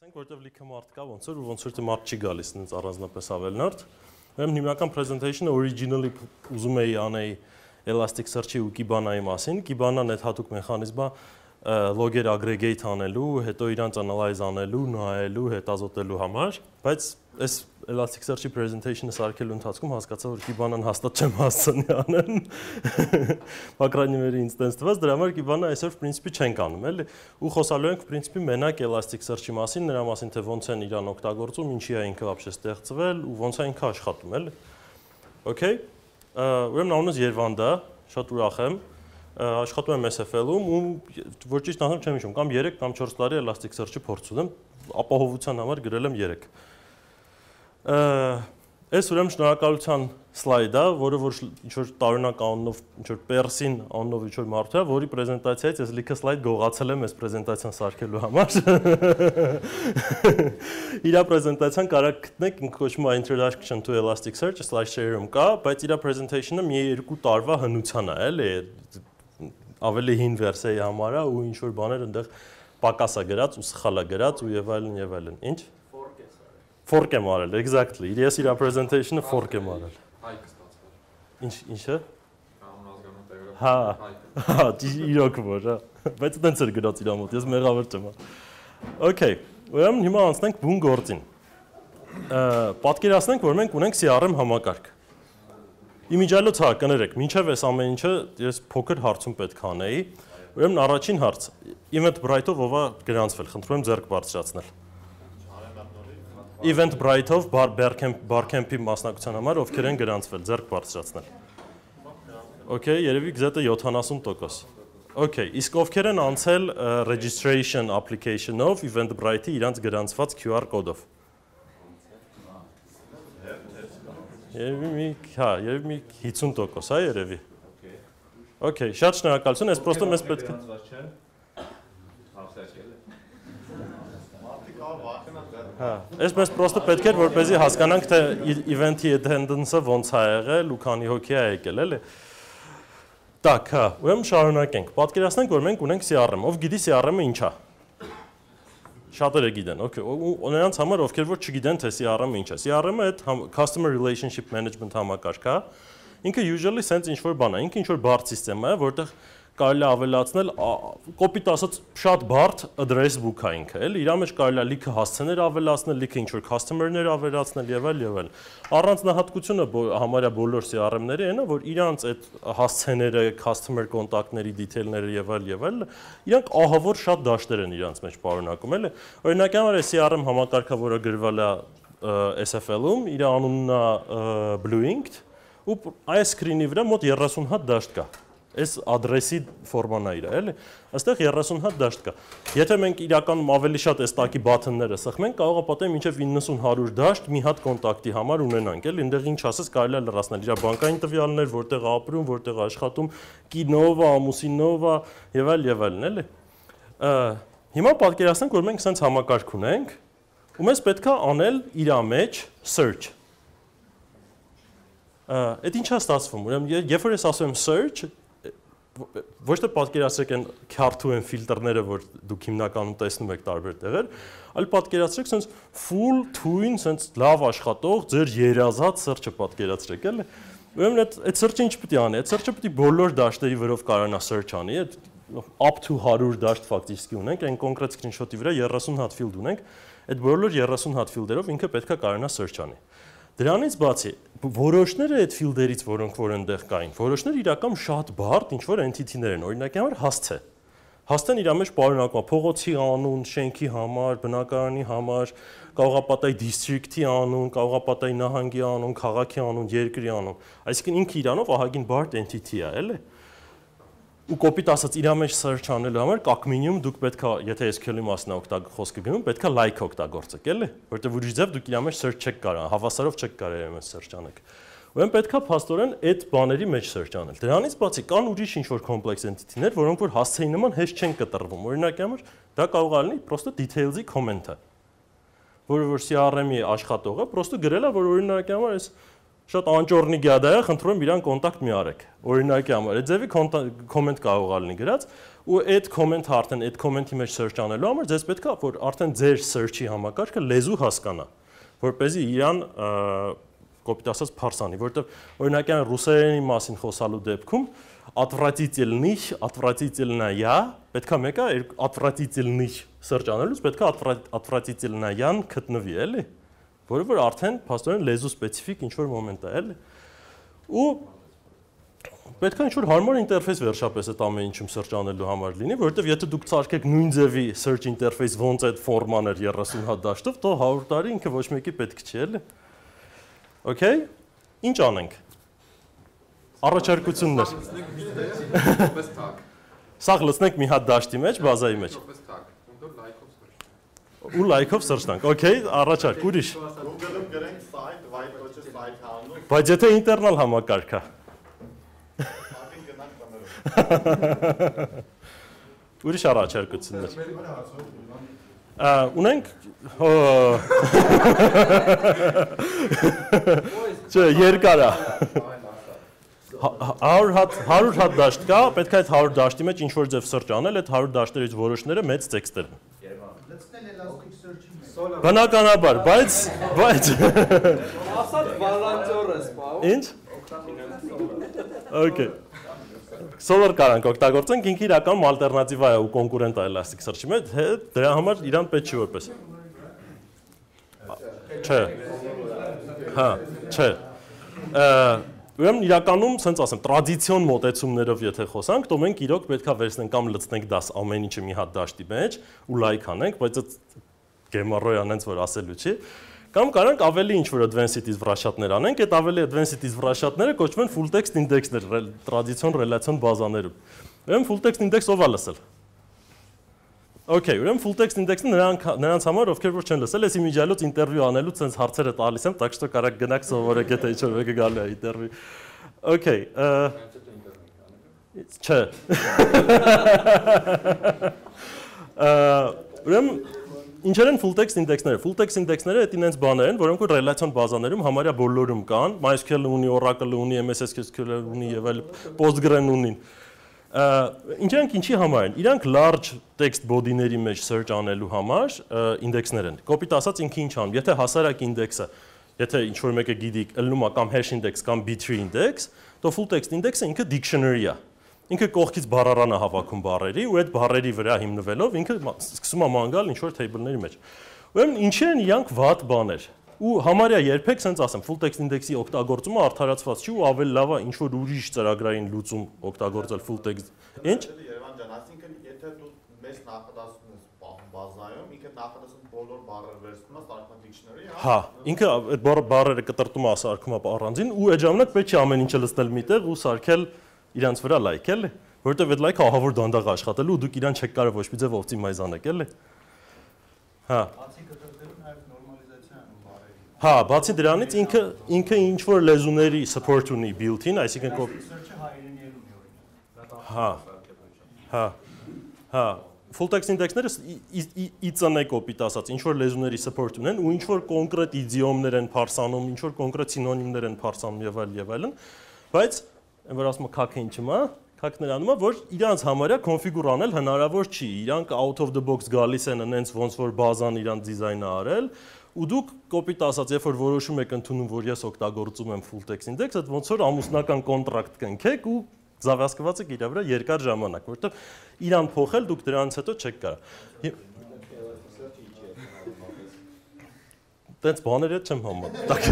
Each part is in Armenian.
Որտեվ լիքը մարդ կա, ոնց որ մարդ չի գալիս ինձ առանձնապես ավելնորդ։ Ուրեմն հիմնական presentation-ը originally ուզում էի անեի Elasticsearch-ի ու Kibana-ի մասին։ Kibana-ն այդ հատուկ մեխանիզմը logger aggregate անելու, հետո իրանց analyze անելու, նայելու, հետազոտելու համար, բայց այս Elasticsearch-ի presentation-ը սարքելու ընթացքում հասկացա, որ Kibana-ն հաստատ չեմ հասցնի անեն։ По крайней мере, ինստանս տված, դրա համար Kibana այսօր в принципе չենք անում, էլի։ Ու խոսալու ենք в принципе մենակ Elasticsearch-ի մասին, նրա մասին թե ոնց են իրան օգտագործում, ինչի է ինքը вообще ստեղծվել ու ոնց է ինքը աշխատում, էլի։ Okay։ Ուրեմն անունս Երվանդ է, շատ ուրախ եմ։ Աշխատում եմ SFL-ում ու որ ճիշտ ասեմ չեմ հիշում, կամ 3 կամ 4 տարի Elasticsearch-ը փորձում եմ, ապահովության համար գրել եմ 3։ Այս ուրեմն շնորհակալության սլայդ է, որը որ ինչ-որ տարօրինակ անունով, ինչ-որ Persin անունով ինչ-որ մարդու է, որի պրեզենտացիայից ես լիքը սլայդ գողացել եմ այս պրեզենտացիան սարքելու համար։ Իր պրեզենտացիան կարող գտնեք, ինքը կոչվում է Introduction to Elasticsearch, SlideShare-ում կա, բայց իր պրեզենտացիոնը մի 2 տարվա հնության է, էլի, ավելի հին վերսիայի համար է ու ինչ-որ բաներ այնտեղ պակաս է գրած ու սխալ է գրած ու եւ այլն եւ այլն։ Ինչ? Fork եմ արել, exactly։ Ես իր presentation-ը fork եմ արել։ Հայք ստացվել։ Ինչը։ Կանոնազգանուն տեղը։ Հա, իրոք որ, հա։ Բայց տենց էր գրած իր մոտ, ես մեղավոր չեմ։ Okay, ուրեմն հիմա անցնենք բուն գործին։ Պատկերացնենք, որ մենք ունենք CRM համակարգ։ Իմիջիալոց հա, կներեք, մինչև այս ամեն ինչը ես փոքր հարցում պետք է անեի։ Ուրեմն առաջին հարց, Eventbrite-ով ով է գրանցվել, խնդրում եմ ձեռք բարձրացնել։ Eventbrite-ով Barcamp-ի մասնակցության համար ովքեր են գրանցվել, ձեռք բարձրացնել։ Okay, երևի գզետը 70%։ Okay, իսկ ովքեր են անցել registration application-ով Eventbrite-ի իրանց գրանցված QR կոդով։ Երևի մի 50%, հա երևի։ Okay, շատ շնորհակալություն, ես պրոստը մեզ պետք է։ Հա, ես մեզ պրոստը պետք էր, որպեսզի հասկանանք, թե event-ի attendance-ը ոնց է եղել ու քանի հոգի է եկել, էլի։ Так, հա, ուրեմն շարունակենք։ Պատկերացնենք, որ մենք ունենք CRM, ով գիտի CRM-ը ինչ է։ Շատերը գիտեն, okay, ու նրանց համար ովքեր որ չգիտեն թե CRM-ը ինչ է։ CRM-ը այդ Customer Relationship Management համակարգ է։ Ինքը usually sense ինչ-որ բան է, ինքը ինչ-որ բարդ համակարգ է, որտեղ կարելի է ավելացնել, կոպիտ ասած, շատ բարդ address book-ա ինքը, էլի, իր մեջ կարելի է լիքը հասցեներ ավելացնել, լիքը ինչ-որ customer-ներ ավելացնել եւ այլ։ Առանձնահատկությունը համարյա բոլոր CRM-ների այն է, որ իրանց այդ հասցեները, customer contact-ների detail-ները եւ այլ, իրանք ահավոր շատ դաշտեր են իրանց մեջ պարունակում, էլի։ Օրինակ, այս CRM համակարգը, որը գրվել է SFL-ում, իր անունն է Blueinked, ու այս screen-ի վրա մոտ 30 հատ դաշտ կա։ Այս ադրեսի ֆորման է իր, էլի։ Այստեղ 30 հատ դաշտ կա։ Եթե մենք իրականում ավելի շատ այս տակի բաթնները սխմենք, կարող է պատահի մինչև 90-100 դաշտ մի հատ կոնտակտի համար ունենանք, էլի։ Այնտեղ ինչ ասես կարելի է լրացնել իր բանկային տվյալներ, որտեղ ապրում, որտեղ աշխատում, կինով, ամուսինով եւ այլն, էլի։ Հիմա պատկերացնենք, որ մենք sense համակարգ ունենք, ու մեզ պետք է անել իր մեջ search։ Այդ ինչա ստացվում։ Ուրեմն երբ որ ես ասում եմ search, ոչ թե պատկերացրեք այն քարտու են ֆիլտրները, որ դուք հիմնականում տեսնում եք տարբեր տեղեր, այլ պատկերացրեք sense full twin sense լավ աշխատող ձեր երազած search-ը պատկերացրեք, էլի։ Ուրեմն այդ search-ը ինչ պետք է անի։ Այդ search-ը պետք է բոլոր դաշտերի վրով կարողանա search անի, up to 100 դաշտ ֆակտически ունենք, այն կոնկրետ screenshot-ի վրա 30 հատ field ունենք, այդ բոլոր 30 հատ field-երով ինքը պետք է կարողանա search անի։ Դրանից բացի, որոշները այդ field-երից, որոնք որ այնտեղ կային, որոշները իրական շատ բարդ ինչ-որ entity-ներ են, օրինակ համար հասցե։ Հասցեն իր մեջ պարունակում է փողոցի անուն, շենքի համար, բնակարանի համար, կարող է պատահի district-ի անուն, կարող է պատահի նահանգի անուն, քաղաքի անուն, երկրի անուն։ Այսինքն ինքը իրանով ահագին բարդ entity է, էլի։ Ու կոպիտ ասած իր մեջ search անելու համար как minimum դուք պետք է, եթե SQL-ի մասն խոսքը գնում, պետք է like օգտագործեք, էլի, որտեղ ուրիշ ձև դուք իր մեջ search չեք կարող, հավասարով չեք կարող իր մեջ search անեք։ Ուրեմն պետք է փաստորեն այդ բաների մեջ search անել։ Դրանից բացի կան ուրիշ ինչ-որ complex entity-ներ, որոնք որ հասցեի նման հեշտ չեն կտրվում։ Օրինակ համար դա կարող է լինի պրոստը details-ի comment-ը, որը որ CRM-ի աշխատողը պրոստը գրել է, որ օրինակ համար այս շատ անճորնի գյադա է, խնդրում եմ իրան կոնտակտ մի արեք։ Օրինակի համար, այդ ձևի կոմենտ կարող ա լինի գրած, ու այդ կոմենտը արդեն այդ կոմենտի մեջ search անելու համար ձեզ պետք է որ արդեն ձեր search-ի համակարգը լեզու հասկանա, որպեսզի իրան կոպիտ ասած փարսանի, որովհետև օրինակի ռուսերենի մասին խոսալու դեպքում отвратительная պետքա մեկը отвратительный search անելուց պետքա отвратительная-յան գտնվի, էլի, որը որ արդեն փաստորեն լեզու սպეციფիկ ինչ-որ մոմենտ է, էլի։ Ու պետքա ինչ-որ հարմար ինտերֆեյս վերջապես այդ ամեն ինչում search անելու համար լինի, որովհետև եթե դուք ցարկեք նույն ձևի search interface ոնց այդ ֆորման էր 30 հատ դաշտով, то 100 տարի ինքը ոչ մեկի պետք չի, էլի։ Okay, ինչ անենք։ Առաջարկություններ։ Սաղ լցնենք մի հատ դաշտի մեջ, բազայի մեջ։ Ու լայքով search տանք։ Okay, առաջարկ, ուրիշ։ Google-ում գրենք site, white ոչ site հանուն։ Բայց եթե ինտերնալ համակարգ է։ Ակին գնանք տներով։ Ուրիշ առաջարկություններ։ Ունենք Չէ, երկար է։ 100 հատ դաշտ կա, պետք է այդ 100 դաշտի մեջ ինչ-որ ձև search անել, այդ 100 դաշտերից որոշները մեծ տեքստեր են։ Բնականաբար, բայց ասած վալանտյոր է սպավ։ Ինչ։ Okay։ Solar կարանք օգտագործենք, ինքը իրականում ալտերնատիվա է ու կոնկուրենտ է Elasticsearch-ի մեջ, դրա համար իրան պետք չի որպես։ Չէ։ Հա, չէ։ Ուրեմն իրականում, ասենց ասեմ, տրադիցիոն մոտեցումներով եթե խոսանք, то մենք իրոք պետքա վերցնենք կամ լցնենք դաս ամեն ինչը մի հատ դաշտի մեջ ու լայք անենք, բայց այդ գեմառոյ անենց որ ասելու չի։ Կամ կարանք ավելի ինչ-որ advanced վրաշատներ անենք, այդ ավելի advanced վրաշատները կոչվում են full text index-ներ, տրադիցիոն ռելացիոն բազաներում։ Ուրեմն full text index ով է լսել։ Okay, ուրեմն full text index-ը նրանց համար ովքեր որ չեն լսել, ես իմիջիալոց ինտերվյու անելուց sense հարցերը տալիս եմ, так что կարակ գնաք սովորեք, եթե ինչ-որ մեկը գալու է ինտերվյու։ Okay, չէ։ Ուրեմն ինչեր են full text index-ները։ Full text index-ները այդ ինենց բաներ են, որոնք որ ռելացիոն բազաներում համարյա բոլորում կան, MySQL-ը ունի, Oracle-ը ունի, MS SQL-ը ունի եւ այլ Postgre-ն ունին։ Ինչրանք ինչի համար են։ Իրանք large text body-ների մեջ search անելու համար index-ներ են։ Կոպիտ ասած ինքը ինչ անում։ Եթե հասարակ index-ը, եթե ինչ-որ մեկը գիտի, ելնում է կամ hash index կամ B-tree index, то full text index-ը ինքը dictionary է։ Ինքը կողքից բառարան է հավաքում բառերի ու այդ բառերի վրա հիմնվելով ինքը սկսում է ման գալ ինչ-որ table-ների մեջ։ Ուրեմն ինչի են իրանք վատ բաներ։ Ու համարյա երբեք sense ասեմ full text index-ի օգտագործումը արդարացված չի ու ավելի լավ է ինչ-որ ուրիշ ծրագրային լուծում օգտագործել full text։ Ինչ։ Երևան ջան, այսինքն եթե դու մեծ նախադասում ես բազայում, ինքը նախադասում բոլոր բառերը վերցնում ես սարքում dictionary, հա։ Ինքը այդ բառերը կտրտում է, սարքում է առանձին ու այդ ժամանակ պետք է ամեն ինչը լցնել միտեղ ու սարքել իրանց վրա like էլի, որովհետև այդ like-ը ահավոր դանդաղ աշխատելու ու դուք իրան չեք կարող ոչ մի ձև օպտիմայզ անեք էլի։ Հա։ Բացի կտրտելուն նաև նորմալիզացիա անում բառերի։ Հա, բացի դրանից ինքը ինչ որ լեզուների support ունի built-in, այսինքն Search-ը հայերենիերում է օրինակ։ Հա։ Հա։ Հա։ Full text index-ները ICN կոպիտ ասած, ինչ որ լեզուների support ունեն ու ինչ որ կոնկրետ իդիոմներ են փարսանում, ինչ որ կոնկրետ սինոնիմներ են փարսանում եւ այլն, բայց որ ասում եմ քաքը ինչում է, քակն անում է, որ իրանց համարյա կոնֆիգուր անել հնարավոր չի։ Իրանք out of the box գալիս են այնց ոնց որ բազան իրանց դիզայնը արել, ու դուք կոպիտ ասած, երբ որ որոշում եք ընդունում, որ ես օգտագործում եմ full text index, այդ ոնց որ ամուսնական կոնտրակտ կնքեք ու զավասկված եք իր վրա երկար ժամանակ, որովհետև իրան փոխել դուք դրանից հետո չեք կարող։ Տենց բաները չեմ համատակ։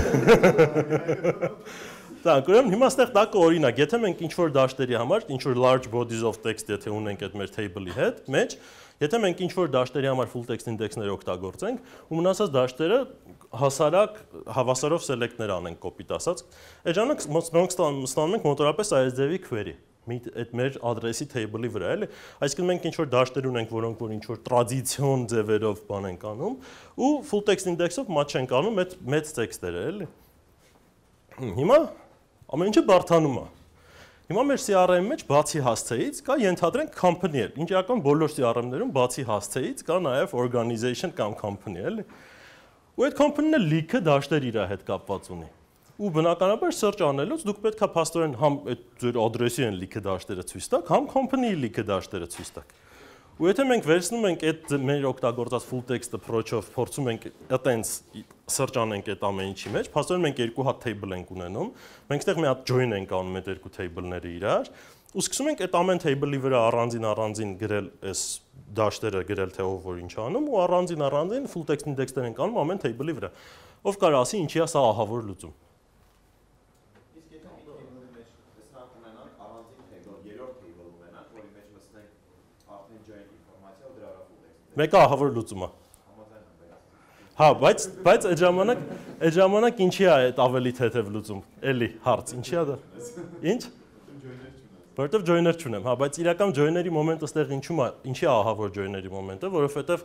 Так, ուրեմն հիմա ստեղ տակը օրինակ, եթե մենք ինչ-որ դաշտերի համար, ինչ-որ large bodies of text եթե ունենք այդ մեր table-ի հետ մեջ, եթե մենք ինչ-որ դաշտերի համար full text index-ներ օգտագործենք, ու մնացած դաշտերը հասարակ հավասարով select-ներ անենք կոպիտ ասած, այդ ժամանակ ստանում ենք մոտորապես այս ձևի query, այդ մեր address-ի table-ի վրա, էլի։ Այսինքն մենք ինչ-որ դաշտեր ունենք, որոնք որ ինչ-որ տրադիցիոն ձևերով բան ենք անում, ու full text index-ով match ենք անում այդ մեծ տեքստերը, էլի։ Հիմա ամեն ինչը բարդանում է։ Հիմա մեր CRM-ի մեջ բացի հասցեից կա ենթադրենք company-ը։ Ինչ իրական բոլոր CRM-ներում բացի հասցեից կա նաև organization կամ company, էլի։ Ու այդ company-ը լիքը դաշտեր իր հետ կապված ունի։ ու բնականաբար search անելուց դուք պետք է փաստորեն համ այդ ձեր ադրեսի են լիքը դաշտերը ցույց տաք, համ company-ի լիքը դաշտերը ցույց տաք։ Ու եթե մենք վերցնում ենք այդ մեր օգտագործած full text approach-ով փորձում ենք այտենց search անենք այդ ամեն ինչի մեջ, փաստորեն մենք երկու հատ table ենք ունենում, մենք այդտեղ մի հատ join ենք անում այդ երկու table-ները իրար, ու սկսում ենք այդ ամեն table-ի վրա առանձին գրել այս դաշտերը գրել թե ով որ ինչ անում ու առանձին full text index-ներ ենք անում ամեն table-ի վրա։ Ով կարող ասի ինչի է սա ահավոր լուծում։ Իսկ եթե մի table-ի մեջ տեսնանք ունենանք առանձին table, երրորդ table ունենանք, որի մեջ մտնենք արդեն join ինֆորմացիա ու դրա վրա full text։ Մեկը ահավոր լուծում է։ Հա, բայց այդ ժամանակ ինչի է այդ ավելի թեթև լուծում։ Էլի հարց, ինչի է դա։ Ինչ։ Որտեվ joiner չունեմ, հա, բայց իրական joiner-ի մոմենտը ստեղ ինչի է ահավոր joiner-ի մոմենտը, որովհետև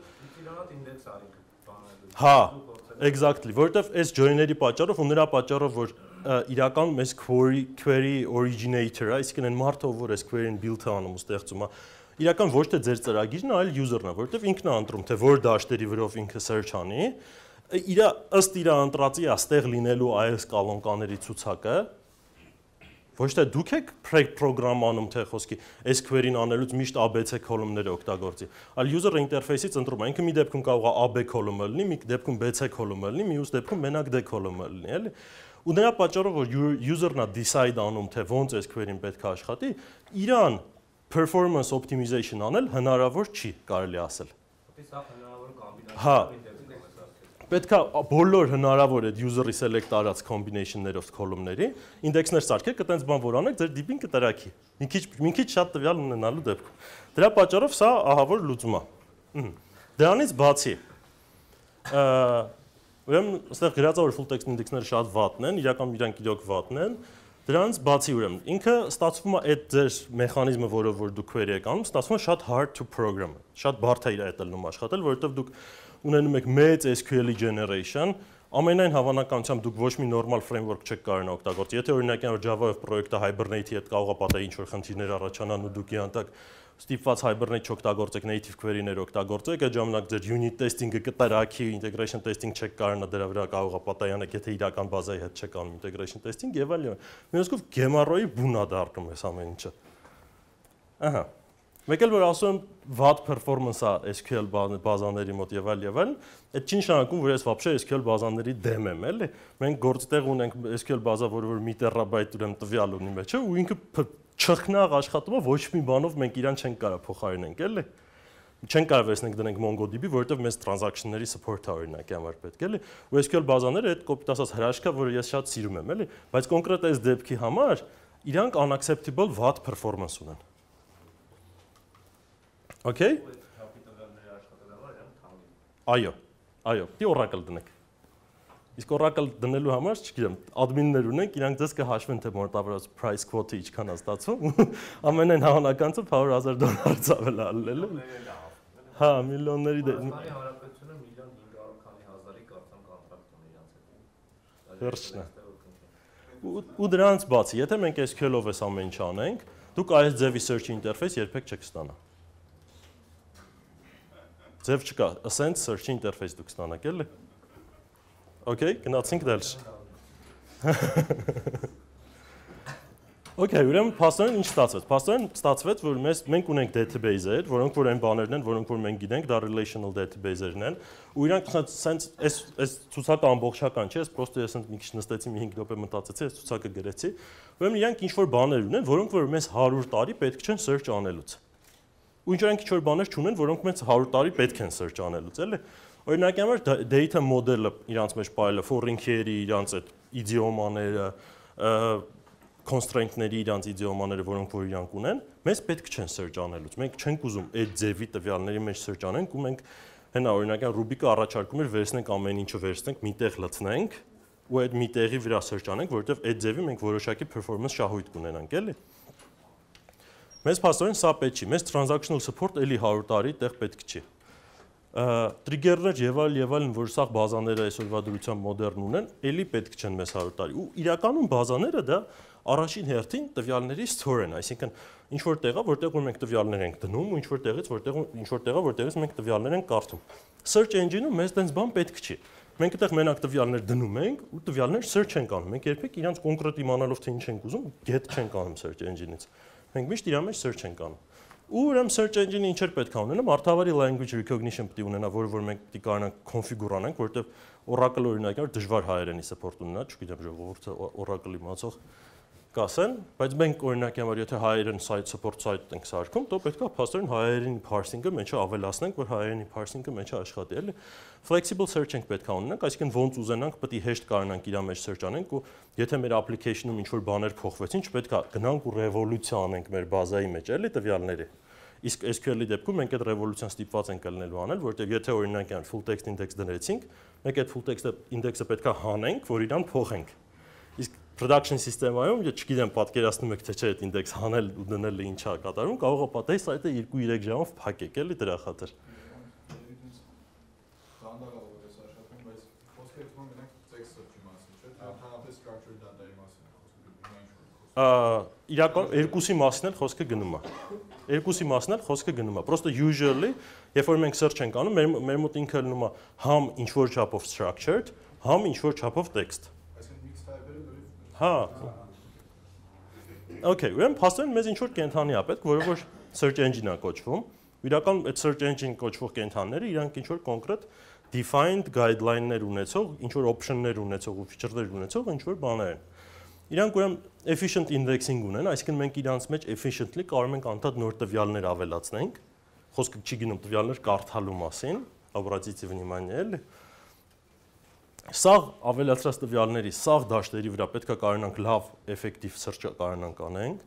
հա, exactly, որովհետև այս joiner-ի պատճառով ու նրա պատճառով, որ իրական մեզ query originator-ը, այսինքն այն մարդը, որ այս query-ն build-ը անում ու ստեղծում է, իրական ոչ թե ձեր ծրագիրն է, այլ user-ն է, որովհետև ինքն է ընտրում, թե որ դաշտերի վրով ինքը search անի, ըստ իր ընտրածի այստեղ լինելու այս կալոնկաների ցուցակը ոչ թե դուք եք պրոգրամ անում թե խոսքի այս query-ն անելուց միշտ ABC column-ները օգտագործի, այլ user interface-ից ընտրում է, ինքը մի դեպքում կարող է AB column-ը լինի, մի դեպքում BC column-ը լինի, մյուս դեպքում մենակ D column-ը լինի, էլի։ Ու նրա պատճառով որ user-ն է decide անում, թե ոնց այս query-ն պետք է աշխատի, իրան performance optimization անել հնարավոր չի, կարելի ասել։ Հա, պետք է բոլոր հնարավոր այդ user-ի select արած combination-ներով column-ների index-ներ սարքեք, այտենց բան որ անեք, ձեր deep-ին կտրակի։ Մի քիչ շատ տվյալ ունենալու դեպքում։ Դրա պատճառով սա ահավոր լուծում է։ Դրանից բացի ուրեմն այստեղ գրած է որ full text index-ները շատ վատն են, իրական իրանք իրոք վատն են։ Դրանից բացի ուրեմն ինքը ստացվում է այդ ձեր մեխանիզմը, որով որ դուք query եք անում, ստացվում է շատ hard to program, շատ բարդ է իր այդ ելնում աշխատել, որովհետև դուք ունենում եք մեծ SQL-ի generation, ամենայն հավանականությամբ դուք ոչ մի normal framework չեք կարող օգտագործել։ Եթե օրինակ այն Java-ով պրոյեկտը Hibernate-ի հետ կարող է պատահի ինչ-որ խնդիրներ առաջանան ու դուք իհանտակ ստիպված Hibernate չօգտագործեք, native query-ներ օգտագործեք, այդ ժամանակ ձեր unit testing-ը կտրակի, integration testing չեք կարող դրա վրա կարող է պատահի անեք, եթե իրական բազայի հետ չեք անում integration testing եւ այլն։ Մյուսկով Gemaro-ի բուն է դառնում այս ամեն ինչը։ Ահա։ Մեկ էլ որ ասում եմ վատ performance է SQL բազաների մոտ եւ այլն, այդ չի նշանակում, որ ես вообще SQL բազաների դեմ եմ, էլի։ Մենք գործտեղ ունենք SQL բազա, որը որ 1 տերաբայթ ուրեմն տվյալ ունի մեջը, ու ինքը չխնաղ աշխատում է, ոչ մի բանով մենք իրան չենք կարող փոխարինենք, էլի։ Չենք կարող վերցնենք դնենք MongoDB, որովհետեւ մեզ transaction-ների support-ը օրինակի համար պետք է, էլի։ Ու SQL բազաները այդ կոպիտ ասած հրաշքա, որը ես շատ սիրում եմ, էլի, բայց կոնկրետ այս դեպքի համար իրանք unacceptable վատ performance ունեն։ Okay? Այո, դի Oracle դնեք։ Իսկ Oracle դնելու համար, չգիտեմ, admin-ներ ունենք, իրանք դες կհաշվեն թե մոտավորապես price quote-ը ինչքան է ստացվում, ամենայն հավանականցը $100,000 ավել ալել է։ Հա, միլիոնների դե։ Հանրապետությունը 1.5 քանի հազարի կարծեմ կոնտրակտ ունի իրանց հետ։ Վերջնա։ Ու դրանից բացի, եթե մենք SQL-ով այս ամեն ինչ անենք, դուք այս ձևի search interface երբեք չեք ստանա։ Ձև չկա, ascent search interface դուք ստանաք էլի։ Okay, գնացինք դալշ։ Okay, ուրեմն փաստորեն ինչ ստացվեց։ Փաստորեն ստացվեց, որ մենք ունենք database-եր, որոնք որ այն բաներն են, որոնք որ մենք գիտենք, դա relational database-երն են, ու իրանք sense այս ցուցակը ամբողջական չէ, ես պրոստը ես մի քիչ նստեցի, մի 5 րոպե մտածեցի, այս ցուցակը գրեցի։ Ուրեմն իրանք ինչ որ բաներ ունեն, որոնք որ մեզ 100 տարի պետք չեն search անելուց։ Ու ինչ որ ինչ որ բաներ չունեն, որոնք մեզ 100 տարի պետք են search անելուց, էլի։ Օրինակ համար data model-ը իրանց մեջ պայելը, foreign key-երի իրանց այդ իդիոմաները, constraint-ների իրանց իդիոմաները, որոնք որ իրանք ունեն, մեզ պետք չեն search անելուց։ Մենք չենք ուզում այդ ձևի տվյալների մեջ search անենք, ու մենք հենա օրինակ Ruby-ը առաջարկում էր վերցնենք ամեն ինչը վերցնենք, միտեղ լցնենք, ու այդ միտեղի վրա search անենք, որովհետև այդ ձևի մենք որոշակի performance շահույթ կունենանք, էլի։ Մեզ փաստորեն սա պետք չի, մեզ transactional support էլի 100 տարի տեղ պետք չի։ Trigger-ներ եւ այլն, որ սա բազաները այսօրվա դրությամբ մոդեռն ունեն, էլի պետք չեն մեզ 100 տարի։ Ու իրականում բազաները դա առաջին հերթին տվյալների store են, այսինքն ինչ որ տեղա, որտեղ մենք տվյալներ ենք դնում, ու ինչ որ տեղից, որտեղից մենք տվյալներ ենք կարդում։ Search engine-ում մեզ տենց բան պետք չի։ Մենք այդտեղ մենակ տվյալներ դնում ենք ու տվյալներ search ենք անում։ Մենք երբեք իրանց կոնկրետ իմանալով թե ինչ ենք ուզում, get չենք անում search engine-ից։ Մենք միշտ իրա մեջ search ենք անում։ Ու ուրեմն search engine-ը ինչեր պետք է ունենա, մարդավարի language recognition պետք է ունենա, որ մենք պետք է կարողանանք configure անենք, որովհետև Oracle օրինակ դժվար հայերենի support ունենա, չգիտեմ ժողովուրդը Oracle իմացող կասեն, բայց մենք օրինակ համար եթե հայերեն site support site ենք սարքում, то պետք է փաստորեն հայերենի parsing-ը մեջը ավելացնենք, որ հայերենի parsing-ը մեջը աշխատի, էլի։ Flexible search ենք պետք է ունենանք, այսինքն ոնց ուզենանք, պետք է հեշտ կարողանանք իր մեջ search անենք ու եթե մեր application-ում ինչ-որ բաներ փոխվեցին, չպետք է գնանք ու ռևոլյուցիա անենք մեր բազայի մեջ, էլի տվյալների։ Իսկ SQL-ի դեպքում մենք այդ ռևոլյուցիան ստիպված ենք լինելու անել, որովհետև եթե օրինակ full text index դրեցինք, մենք այդ full text index-ը պետք է հանենք, որ իրան փոխենք։ Իսկ production system-ում, եթե չգիտեմ, պատկերացնում եք թե չէ այդ index հանել ու դնելը ինչա կատարում, կարող է պատահի սայթը 2-3 ժամով փակեք, էլի դրա խաթր։ Իրական երկուսի մասն էլ խոսքը գնում է։ Երկուսի մասն էլ խոսքը գնում է։ Պրոստը usually, երբ որ մենք search ենք անում, մեր մոտ ինքը լինում է համ ինչ որ չափով structured, համ ինչ որ չափով text։ Հա։ Okay, ուրեմն փաստորեն մեզ ինչ որ կենթանի է պետք, որը որ search engine-ա կոչվում։ Իրական այդ search engine կոչվող կենթանիները իրանք ինչ որ կոնկրետ defined guideline-ներ ունեցող, ինչ որ option-ներ ունեցող ու feature-ներ ունեցող ինչ որ բաներ են։ Իրանք ուրեմն efficient indexing ունեն, այսինքն մենք իրանց մեջ efficiently կարող ենք անդադ նոր տվյալներ ավելացնենք։ Խոսքը չի գնում տվյալներ կարդալու մասին, обратите внимание, էլի։ Սաղ ավելացրած տվյալների, սաղ դաշտերի վրա պետք է կարողանանք լավ effective search կարողանանք անենք։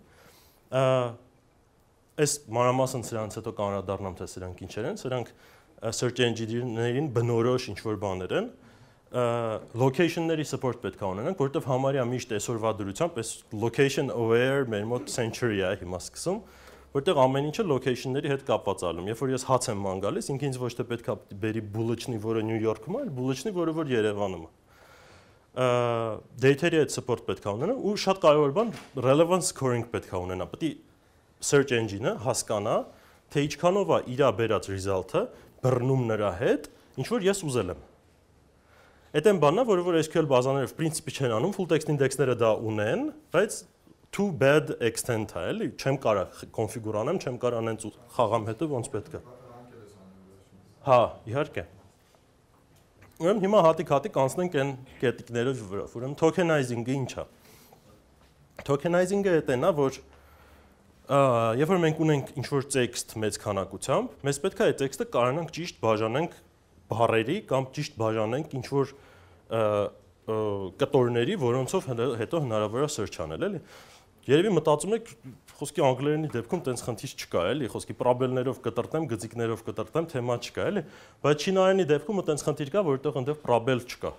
Այս մանրամասն սրանց հետո կանրադառնամ թե սրանք ինչեր են, սրանք search engine-ներին բնորոշ ինչ որ բաներ են։ Location-ների support պետք է ունենանք, որովհետև համարյա միշտ այսօրվա դրությամբ այս location aware մեր մոտ century է հիմա սկսում, որտեղ ամեն ինչը location-ների հետ կապված ալում։ Երբ որ ես հաց եմ ման գալիս, ինքը ինձ ոչ թե պետք է բերի բուլչնի, որը Նյու Յորքում է, այլ բուլչնի, որը որ Երևանում է։ Data-երի հետ support պետք է ունենա ու շատ կարևոր բան relevance scoring պետք է ունենա։ Պետք է search engine-ը հասկանա, թե ինչքանով է իր բերած result-ը բռնում նրա հետ, ինչ որ ես ուզել եմ։ Այդ այն բանն է, որը որ SQL բազաները principi չեն անում, full text index-ները դա ունեն, բայց to bad extent է, էլի, չեմ կարող configure անեմ, չեմ կարող անենց խաղամ հետո ոնց պետք է։ Հա, իհարկե։ Ուրեմն հիմա հատիկ անցնենք այն կետիկներով վրա, ուրեմն tokenizing-ը ինչ է։ Tokenizing-ը այդն է, որ երբ որ մենք ունենք ինչ-որ text մեծ քանակությամբ, մեզ պետք է այդ text-ը կարողանանք ճիշտ բաժանենք բառերի կամ ճիշտ բաժանենք ինչ-որ կտորների, որոնցով հետո հնարավոր է search անել, էլի։ Երևի մտածում եք, խոսքի անգլերենի դեպքում տենց խնդիր չկա, էլի, խոսքի պրոբելներով կտրտեմ, գծիկներով կտրտեմ, թեմա չկա, էլի, բայց չինարենի դեպքում տենց խնդիր կա, որովհետև այնտեղ պրոբել չկա։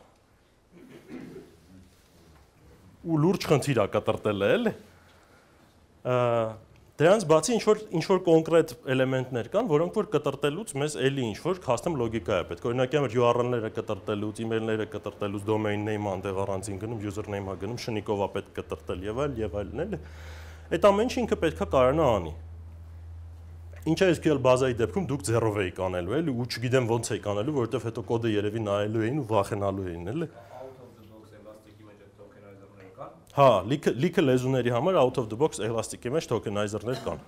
Ու լուրջ խնդիր է կտրտելը, էլի։ Դրանց բացի ինչ-որ կոնկրետ էլեմենտներ կան, որոնք որ կտրտելուց մեզ էլի ինչ-որ custom լոգիկա է պետք։ Օրինակ համար URL-ները կտրտելուց, email-ները կտրտելուց, domain name-ը այնտեղ առանձին գնում, username-ը գնում, շնիկով է պետք կտրտել եւ այլն, էլի։ Այդ ամեն ինչը ինքը պետք է կարողանա անի։ Ինչը SQL բազայի դեպքում դուք 0 էիք անելու, էլի, ու չգիտեմ ոնց էիք անելու, որովհետեւ հետո կոդը երևի նայելու էին ու վախենալու էին, էլի։ Հա, լիքը լեզուների համար out of the box Elastic-ի մեջ tokenizer-ներ կան։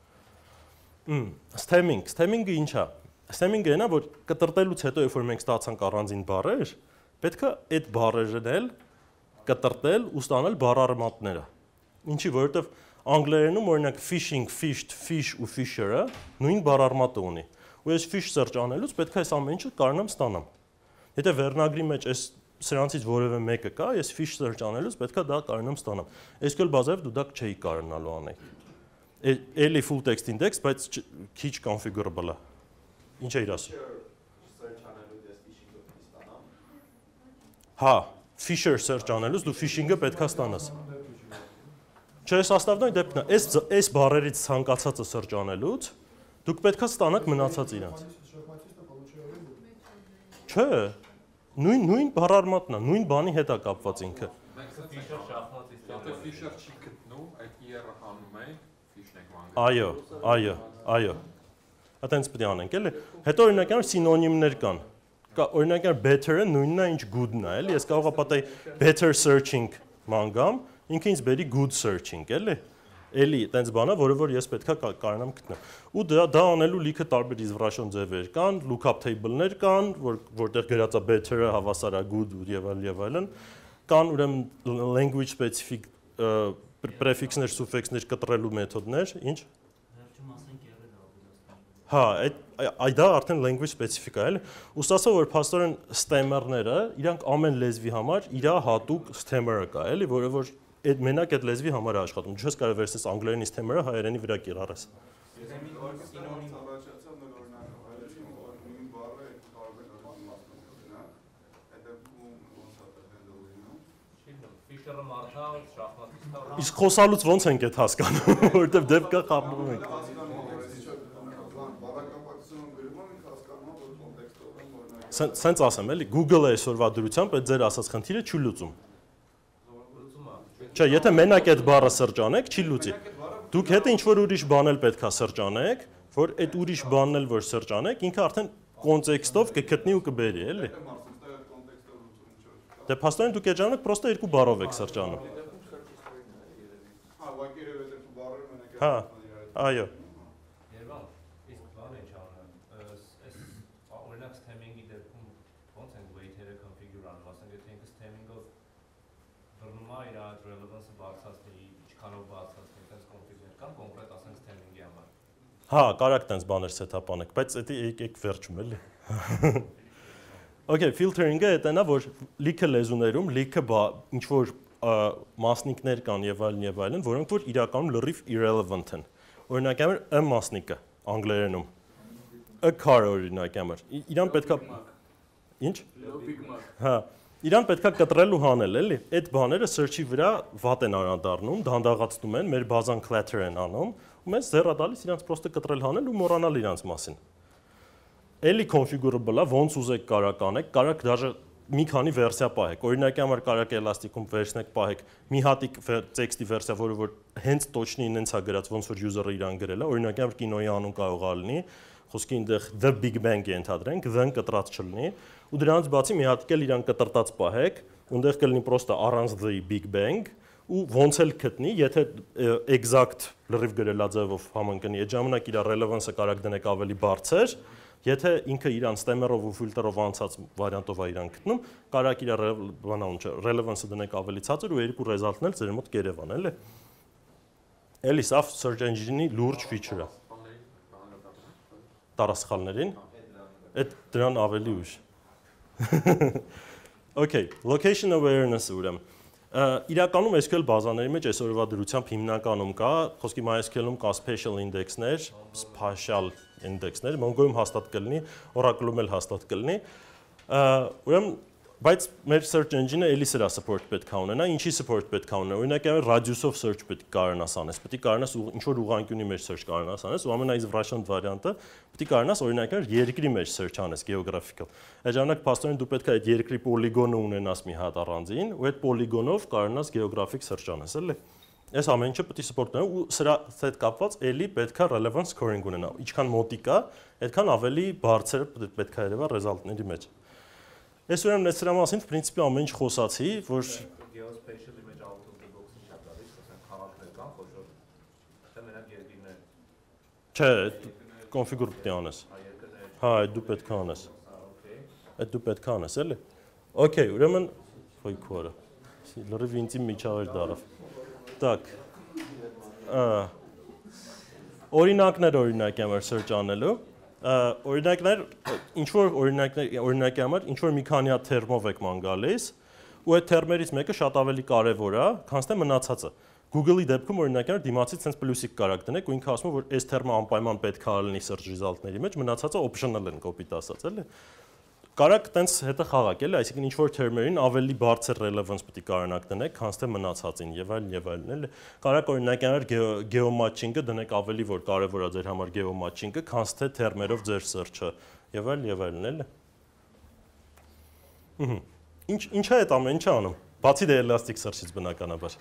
Stemming-ը ինչ է։ Stemming-ը այն է, որ կտրտելուց հետո, երբ որ մենք ստացանք առանձին բառեր, պետք է այդ բառերն էլ կտրտել ու ստանել բառարմատները։ Ինչի, որովհետև անգլերենում օրինակ fishing, fished, fish ու fisher-ը նույն բառարմատը ունի։ Ու այս fish search անելուց պետք է այս ամեն ինչը կարողանամ ստանամ։ Եթե վերնագրի մեջ այս սրանցից որևէ մեկը կա, ես fish search անելուց պետք է դա կարողանամ ստանամ։ SQL բազայով դու դա չէի կարողանալու անել։ Էլի full text index, բայց քիչ configurable է։ Ինչ է իր ասում։ Հա, fisher search անելուց դու phishing-ը պետք է ստանաս։ Չէ, սաստավնոյ դեպքն է, այս բառերից ցանկացածը search անելուց դուք պետք է ստանաք մնացած իրանց։ Չէ, նույն բառարմատն է, նույն բանի հետ է կապված ինքը։ Fisher չի գտնում, այդ ER-ը հանում է, fish-ն եք վանգել։ Այո։ Այտենց պետք է անենք, էլի։ Հետո օրինակ սինոնիմներ կան։ օրինակ better-ը նույնն է ինչ good-ն է, էլի, ես կարող եմ պատահի better searching ման գամ, ինքը ինձ բերի good searching, էլի։ Էլի տենց բանա, որը որ ես պետքա կարողանամ գտնել։ Ու դա անելու լիքը տարբեր իզվրաշոն ձևեր կան, lookup table-ներ կան, որտեղ գրած է better-ը հավասար է good եւ այլն, կան ուրեմն language specific prefix-ներ, suffix-ներ կտրելու մեթոդներ, ինչ։ Հա, դա արդեն language specific է, էլի։ Ուսացա որ փաստորեն stemmer-ները, իրանք ամեն լեզվի համար իր հատուկ stemmer-ը կա, էլի, որը որ այդ մենակ այդ լեզվի համար է աշխատում։ Չես կարող վերցնես անգլերենից stemmer-ը հայերենի վրա կիրառես։ Իսկ խոսալուց ո՞նց ենք այդ հասկանում, որովհետև դեպքա խառնում ենք։ Սենց ասեմ, էլի, Google-ը այսօրվա դրությամբ այդ ձեր ասած խնդիրը չի լուծում։ Չէ, եթե մենակ այդ բառը սրճանեք, չի լուծի։ Դուք հետը ինչ-որ ուրիշ բան էլ պետքա սրճանեք, որ այդ ուրիշ բանն էլ որ սրճանեք, ինքը արդեն կոնտեքստով կգտնի ու կբերի, էլի։ Դե փաստորեն դուք այդ ժամանակ պրոստը երկու բառով եք սրճանում։ Հա, այո։ Երևան, իսկ բանը ինչ անում, օրինակ stemming-ի դեպքում ոնց են weight-երը configure անում, ասենք եթե ինքը stemming-ով բռնում է իր relevance-ը բարձրացնի, ինչքանով բարձրացնի, այդպես configure կան կոնկրետ ասենք stemming-ի համար։ Հա, կարակ տենց բաներ set-up անեք, բայց դա եք վերջում էլի։ Okay, filtering-ը դա որ լիքը լեզուներում լիքը ինչ որ մասնիկներ կան եւ այլն, որոնք որ իրականում լրիվ irrelevant են։ Օրինակ համար a մասնիկը անգլերենում a car օրինակ համար։ Իրան պետքա ինչ? Հա, իրան պետքա կտրել ու հանել, էլի։ Այդ բաները search-ի վրա վատ են անդառնում, դանդաղացնում են, մեր բազան clutter են անում, ու մենք զեռա տալիս իրանց պրոստը կտրել հանել ու մոռանալ իրանց մասին։ Էլի configurable-ը ոնց ուզեք կարակ անեք, կարակ դաժե մի քանի վերսիա պահեք։ Օրինակի համար կարակ Elastic-ում վերցնեք պահեք մի հատիկ տեքստի վերսիա, որը որ հենց точно ինենց է գրած, ոնց որ user-ը իրան գրել է։ Օրինակի համար կինոյի անուն կարող է լինի, խոսքի այնտեղ The Big Bang-ը ընդհանրենք, then կտրած չլինի, ու դրանից բացի մի հատիկ էլ իրան կտրտած պահեք, ունդեղ կլինի պրոստը առանց The Big Bang, ու ոնց էլ գտնի, եթե exact լրիվ գրելաձևով համընկնի, այդ ժամանակ իր relevance-ը կարակ դնեք ավելի բարձր, եթե ինքը իրան stemmer-ով ու filter-ով անցած վարիանտով է իրան գտնում, կարակ իր relevance-ը դնեք ավելի ցածր ու երկու result-ն էլ ձեր մոտ կերևան, էլի։ Էլի սա search engine-ի լուրջ feature-ը։ Տարասխալներին։ Այդ դրան ավելի ուշ։ Okay, location awareness-ը ուրեմն։ Իրականում SQL բազաների մեջ այսօրվա դրությամբ հիմնականում կա, խոսքի MySQL-ում կա special index-ներ, spatial index-ներ, Mongo-ում հաստատ կլինի, Oracle-ում էլ հաստատ կլինի։ Ուրեմն, բայց մեր search engine-ը էլի սրա support պետք է ունենա, ինչի support պետք է ունենա։ Օրինակ, radius-ով search պետք է կարողանաս անես, պետք է կարողանաս ինչ-որ ուղղանկյունի մեջ search կարողանաս անես, ու ամենաիզվրաշոն վարիանտը պետք է կարողանաս օրինակ երկրի մեջ search անես, geographical։ Այդ ժամանակ փաստորեն դու պետք է այդ երկրի polygon-ը ունենաս մի հատ առանձին, ու այդ polygon-ով կարողանաս geographic search անես, էլի։ Այս ամեն ինչը պետք է support ունենա ու սրա հետ կապված էլի պետք է relevant scoring ունենա։ Ինչքան մոտիկ է, այդքան ավելի բարձր պետք է երևա result-ների մեջ։ Ես ուրեմն այս սրա մասին պրինցիպի ամեն ինչ խոսացի, որ geospatial-ի մեջ out of the box-ը շատ դառից, ասենք քաղաքներ կան, խոշոր, թե մենակ երկիրներ։ Չէ, configure պետք է անես։ Հա, այդ դու պետք է անես։ Այդ դու պետք է անես, էլի։ Okay, ուրեմն ոյ քորը։ Լրիվ ինձի միջավայր դարավ։ Так։ Օրինակներ համար search անելու։ Օրինակներ, ինչ որ օրինակի համար, ինչ որ մի քանի հատ թերմով եք ման գալիս, ու այդ թերմերից մեկը շատ ավելի կարևոր է, քան թե մնացածը։ Google-ի դեպքում օրինակի համար դիմացից sense պլյուսիկ կարակ դնեք, ու ինքը ասում է, որ այս թերմը անպայման պետք է լինի search result-ների մեջ, մնացածը optional են կոպիտ ասած, էլի։ Կարակ տենց հետը խաղակ էլի, այսինքն ինչ որ թերմերին ավելի բարձր relevance պետք է կարողանաք դնեք, քան թե մնացածին եւ այլն, էլի։ Կարակ օրինակ համար geomatching-ը դնեք ավելի որ կարեւոր է ձեր համար geomatching-ը, քան թե թերմերով ձեր search-ը եւ այլն, էլի։ Ինչ է այդ ամեն ինչը անում։ Բացի դե Elasticsearch-ից բնականաբար։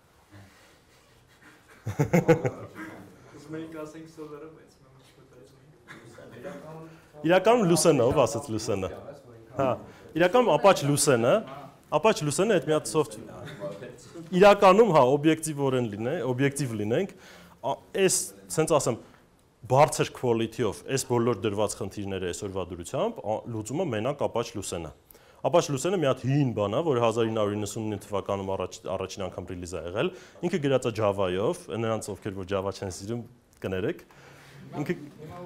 Մենք ասենք սովորը, բայց մենք չմտածում ենք։ Իրականում Lucene-ով ասած Lucene-ը։ Հա, իրականում Apache Lucene այդ մի հատ soft իրականում հա օբյեկտիվ լինենք, այս sense ասեմ բարձր quality-ով այս բոլոր դրված խնդիրները այսօրվա դրությամբ լուծումը մենակ Apache Lucene-ը։ Apache Lucene-ը մի հատ հին բան է, որ 1999 թվականում առաջին անգամ ռիլիզ է եղել։ Ինքը գրած է Java-ով, նրանց ովքեր որ Java չեն սիրում կներեք։ Ինքը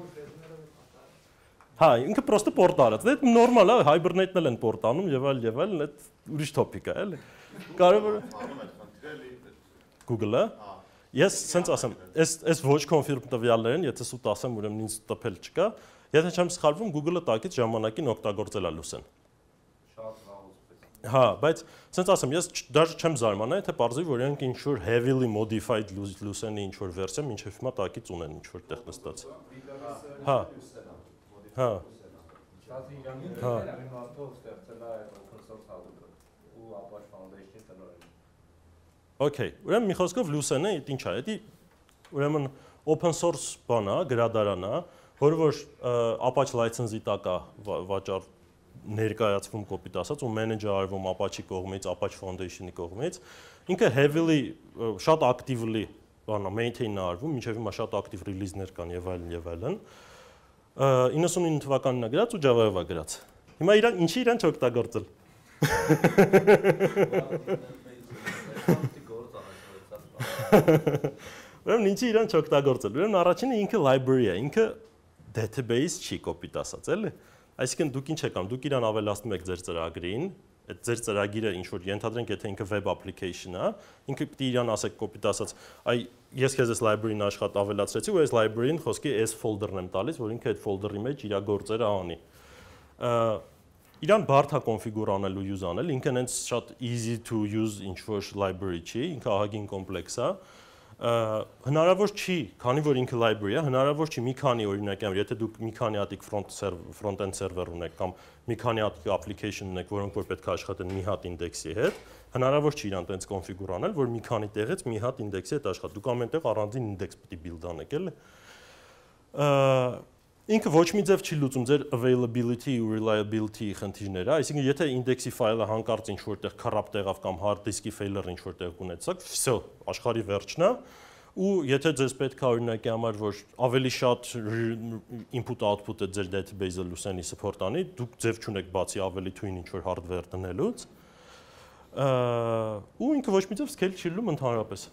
հա, ինքը պրոստը պորտ արած։ Դա նորմալ է, Hibernate-ն էլ են պորտ անում եւ այլ, այդ ուրիշ տոպիկ է, էլի։ Կարևորը Google-ը։ Ես sense ասեմ, այս ոչ confirm տվյալներն, եթե սուտ ասեմ, ուրեմն ինձ տպել չկա, եթե չեմ սխալվում, Google-ը տակից ժամանակին օգտագործել է Lucene։ Շատ լավ Հա, բայց sense ասեմ, ես դաժե չեմ զարմանա, եթե բարձրի որ իրենք ինչ որ heavily modified Lucene-ի ինչ որ վերսիա մինչև հիմա տակից ունեն ինչ որ տեղ նստած։ Հա։ Հա։ Շատ իրանի դերային մարդով ստեղծել է open source հատուկ ու Apache Foundation-ի տնօրեն։ Okay, ուրեմն մի խոսքով Lucene-ը ինչ է, դա ուրեմն open source բան է, գրադարան է, որը որ Apache license-ի տակ է վաճառ ներկայացվում կոպիտ ասած ու manage արվում Apache կողմից, Apache Foundation-ի կողմից։ Ինքը heavily շատ actively բանա maintain-ը արվում, մինչև հիմա շատ active release-ներ կան եւ այլն։ 99 թվականին է գրած ու Java-ով է գրած։ Հիմա ինչի իրան չօգտագործել։ Ուրեմն ինչի իրան չօգտագործել։ Ուրեմն առաջինը ինքը library է, ինքը database չի կոպիտ ասած, էլի։ Այսինքն դուք ինչ եք անում, դուք իրան ավելացնում եք ձեր ծրագրին, այդ ձեր ծրագիրը ինչ որ ենթադրենք, եթե ինքը web application է, ինքը պիտի իրան ասեք կոպիտ ասած, այ ես քեզ այս library-ն աշխատած ավելացրեցի ու այս library-ին խոսքի այս folder-ն եմ տալիս, որ ինքը այդ folder-ի մեջ իր գործերը անի։ Իրան բարդ է կոնֆիգուր անել ու յուզ անել, ինքը հենց շատ easy to use ինչ որ library չի, ինքը ահագին կոմպլեքս է։ Հնարավոր չի, քանի որ ինքը library է, հնարավոր չի մի քանի օրինակ, եթե դուք մի քանի հատիկ front-end server ունեք կամ մի քանի հատիկ application ունեք, որոնք որ պետք է աշխատեն մի հատ ինդեքսի հետ, հնարավոր չի իրան տենց կոնֆիգուր անել, որ մի քանի տեղից մի հատ ինդեքսի հետ աշխատի։ Դուք ամեն տեղ առանձին ինդեքս պետք է build անեք, էլի։ Ինքը ոչ մի ձև չի լուծում ձեր availability ու reliability խնդիրները, այսինքն եթե ինդեքսի ֆայլը հանկարծ ինչ որտեղ corrupt եղավ կամ hard disk-ի failure ինչ որտեղ ունեցաք, վсё, աշխարհի վերջն է, ու եթե ձեզ պետք է օրինակի համար որ ավելի շատ input-output-ը ձեր database-ը Lucene-ի support անի, դուք ձև չունեք բացի ավելի թույն ինչ որ hardware տնելուց, ու ինքը ոչ մի ձև scale չի լինում ընդհանրապես։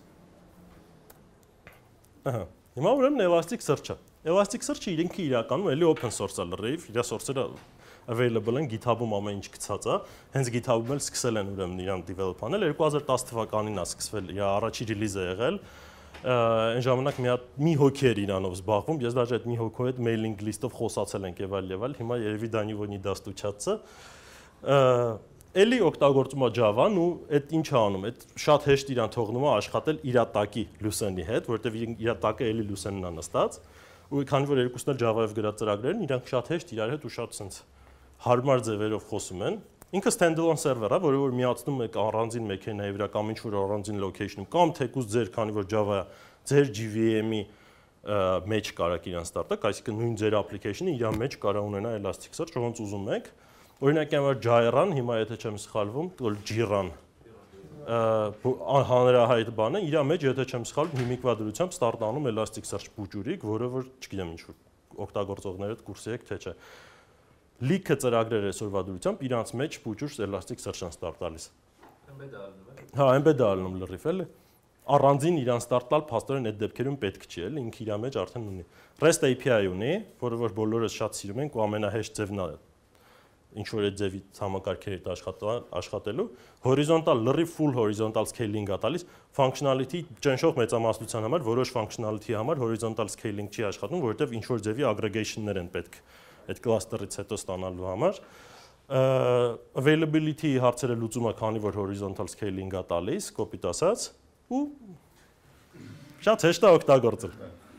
Ահա, հիմա ուրեմն Elasticsearch-ը Elasticsearch-ը ինքը իրականում էլի open source է լրիվ, իր source-երը available են, GitHub-ում ամեն ինչ գցած է, հենց GitHub-ում էլ սկսել են ուրեմն իրան develop անել, 2010 թվականին է սկսվել, իր առաջի release-ը եղել, այն ժամանակ մի հոգի էր իրանով զբաղվում, ես դաժե այդ մի հոգու հետ mailing list-ով խոսացել ենք եւ այլ, հիմա երևի դա նիվոնի դաստուչացը, էլի օգտագործում է Java-ն ու այդ ինչ է անում, այդ շատ հեշտ իրան թողնում է աշխատել իր տակի Lucene-ի հետ, որտեղ իր տակը էլի Lucene-ն է նստած, ու քանի որ երկուսն էլ Java-ով գրած ծրագրերն իրանք շատ հեշտ իրար հետ ու շատ sense հարմար ձևերով խոսում են։ Ինքը standalone server է, որը որ միացնում եք առանձին մեքենայի վրա կամ ինչ որ առանձին location-ում կամ թեկուզ ձեր, քանի որ Java-ը ձեր JVM-ի մեջ կարաք իրան ստարտակ, այսինքն նույն ձեր application-ը իր մեջ կարա ունենա Elasticsearch, ոնց ուզում եք։ Օրինակ համար Jira-ն, հիմա եթե չեմ սխալվում, Jira-ն հանրահայտ բան է, իր մեջ եթե չեմ սխալվում, հիմիկվա դրությամբ ստարտանում Elasticsearch բուջուրիկ, որը որ չգիտեմ ինչ օգտագործողները կուրսի եք թե չէ։ Լիքը ծրագրեր այսօրվա դրությամբ իրանց մեջ բուջուր Elasticsearch-ն ստարտ տալիս։ Embed ալնում է։ Հա, embed ալնում լրիվ էլի։ Առանձին իրան ստարտ տալ փաստորեն այդ դեպքերում պետք չի էլի, ինքը իր մեջ արդեն ունի։ REST API ունի, որը որ բոլորս շատ սիրում ենք ու ամենահեշտ ձևն է ինչ որ այդ ձևի համակարգերից աշխատելու, horizontal լրիվ full horizontal scaling է տալիս, functionality ճնշող մեծամասնության համար, որոշ functionality-ի համար horizontal scaling չի աշխատում, որովհետև ինչ որ ձևի aggregation-ներ են պետք այդ cluster-ից հետո ստանալու համար։ Availability հարցերը լուծում է, քանի որ horizontal scaling է տալիս, կոպիտ ասած, ու շատ հեշտ է օգտագործել։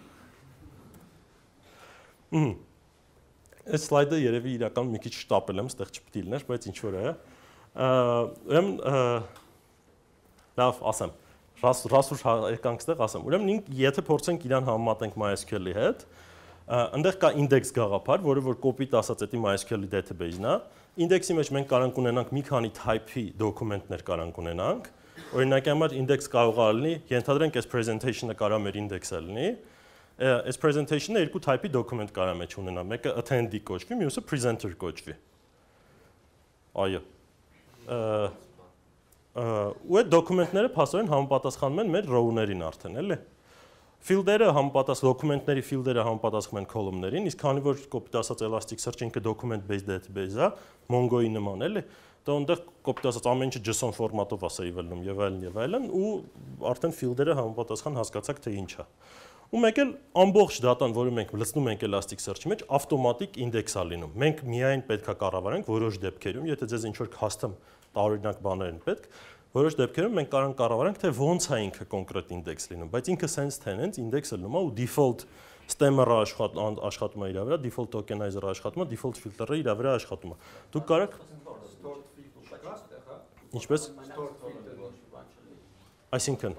Այս սլայդը երևի իրական մի քիչ շտապել եմ, ստեղ չպետք է լիներ, բայց ինչ որ է։ Ուրեմն լավ, ասեմ, ռասուր եկանք ստեղ ասեմ։ Ուրեմն եթե փորձենք իրան համեմատենք MySQL-ի հետ, այնտեղ կա index գաղափար, որը որ կոպիտ ասած էդի MySQL-ի database-ն է, Ինդեքսի մեջ մենք կարող ունենանք մի քանի type-ի դոկումենտներ կարող ունենանք։ Օրինակ համար index կարող է լինի, ենթադրենք այս presentation-ը կարող մեր index-ը լինի։ Այս presentation-ը երկու type-ի դոկումենտ կարող մեջ ունենա, մեկը attendee կոչվի, մյուսը presenter կոչվի։ Այո։ Ու այդ դոկումենտները փաստորեն համապատասխանում են մեր row-ներին արդեն, էլի։ Field-երը դոկումենտների field-երը համապատասխանում են column-ներին, իսկ քանի որ կոպիտ ասած Elasticsearch ինքը document-based database-ա, Mongo-ի նման, էլի, դա այնտեղ կոպիտ ասած ամեն ինչը JSON ֆորմատով է save-ելնում եւ այլն, ու արդեն field-երը համապատասխան հասկացաք թե ինչ է։ Ու մեկ էլ ամբողջ դատան, որը մենք լցնում ենք Elasticsearch-ի մեջ, ավտոմատիկ ինդեքս է լինում։ Մենք միայն պետք է կառավարենք որոշ դեպքերում, եթե ձեզ ինչ-որ custom տարօրինակ բաներ են պետք, որոշ դեպքերում մենք կարող ենք կառավարենք, թե ոնց է ինքը կոնկրետ ինդեքս լինում, բայց ինքը sense թե հենց ինդեքսը լինում է ու default stemmer-ը աշխատում է իր վրա, default tokenizer-ը աշխատում է, default filter-ը իր վրա աշխատում է։ Դուք կարող Ինչպես Այսինքն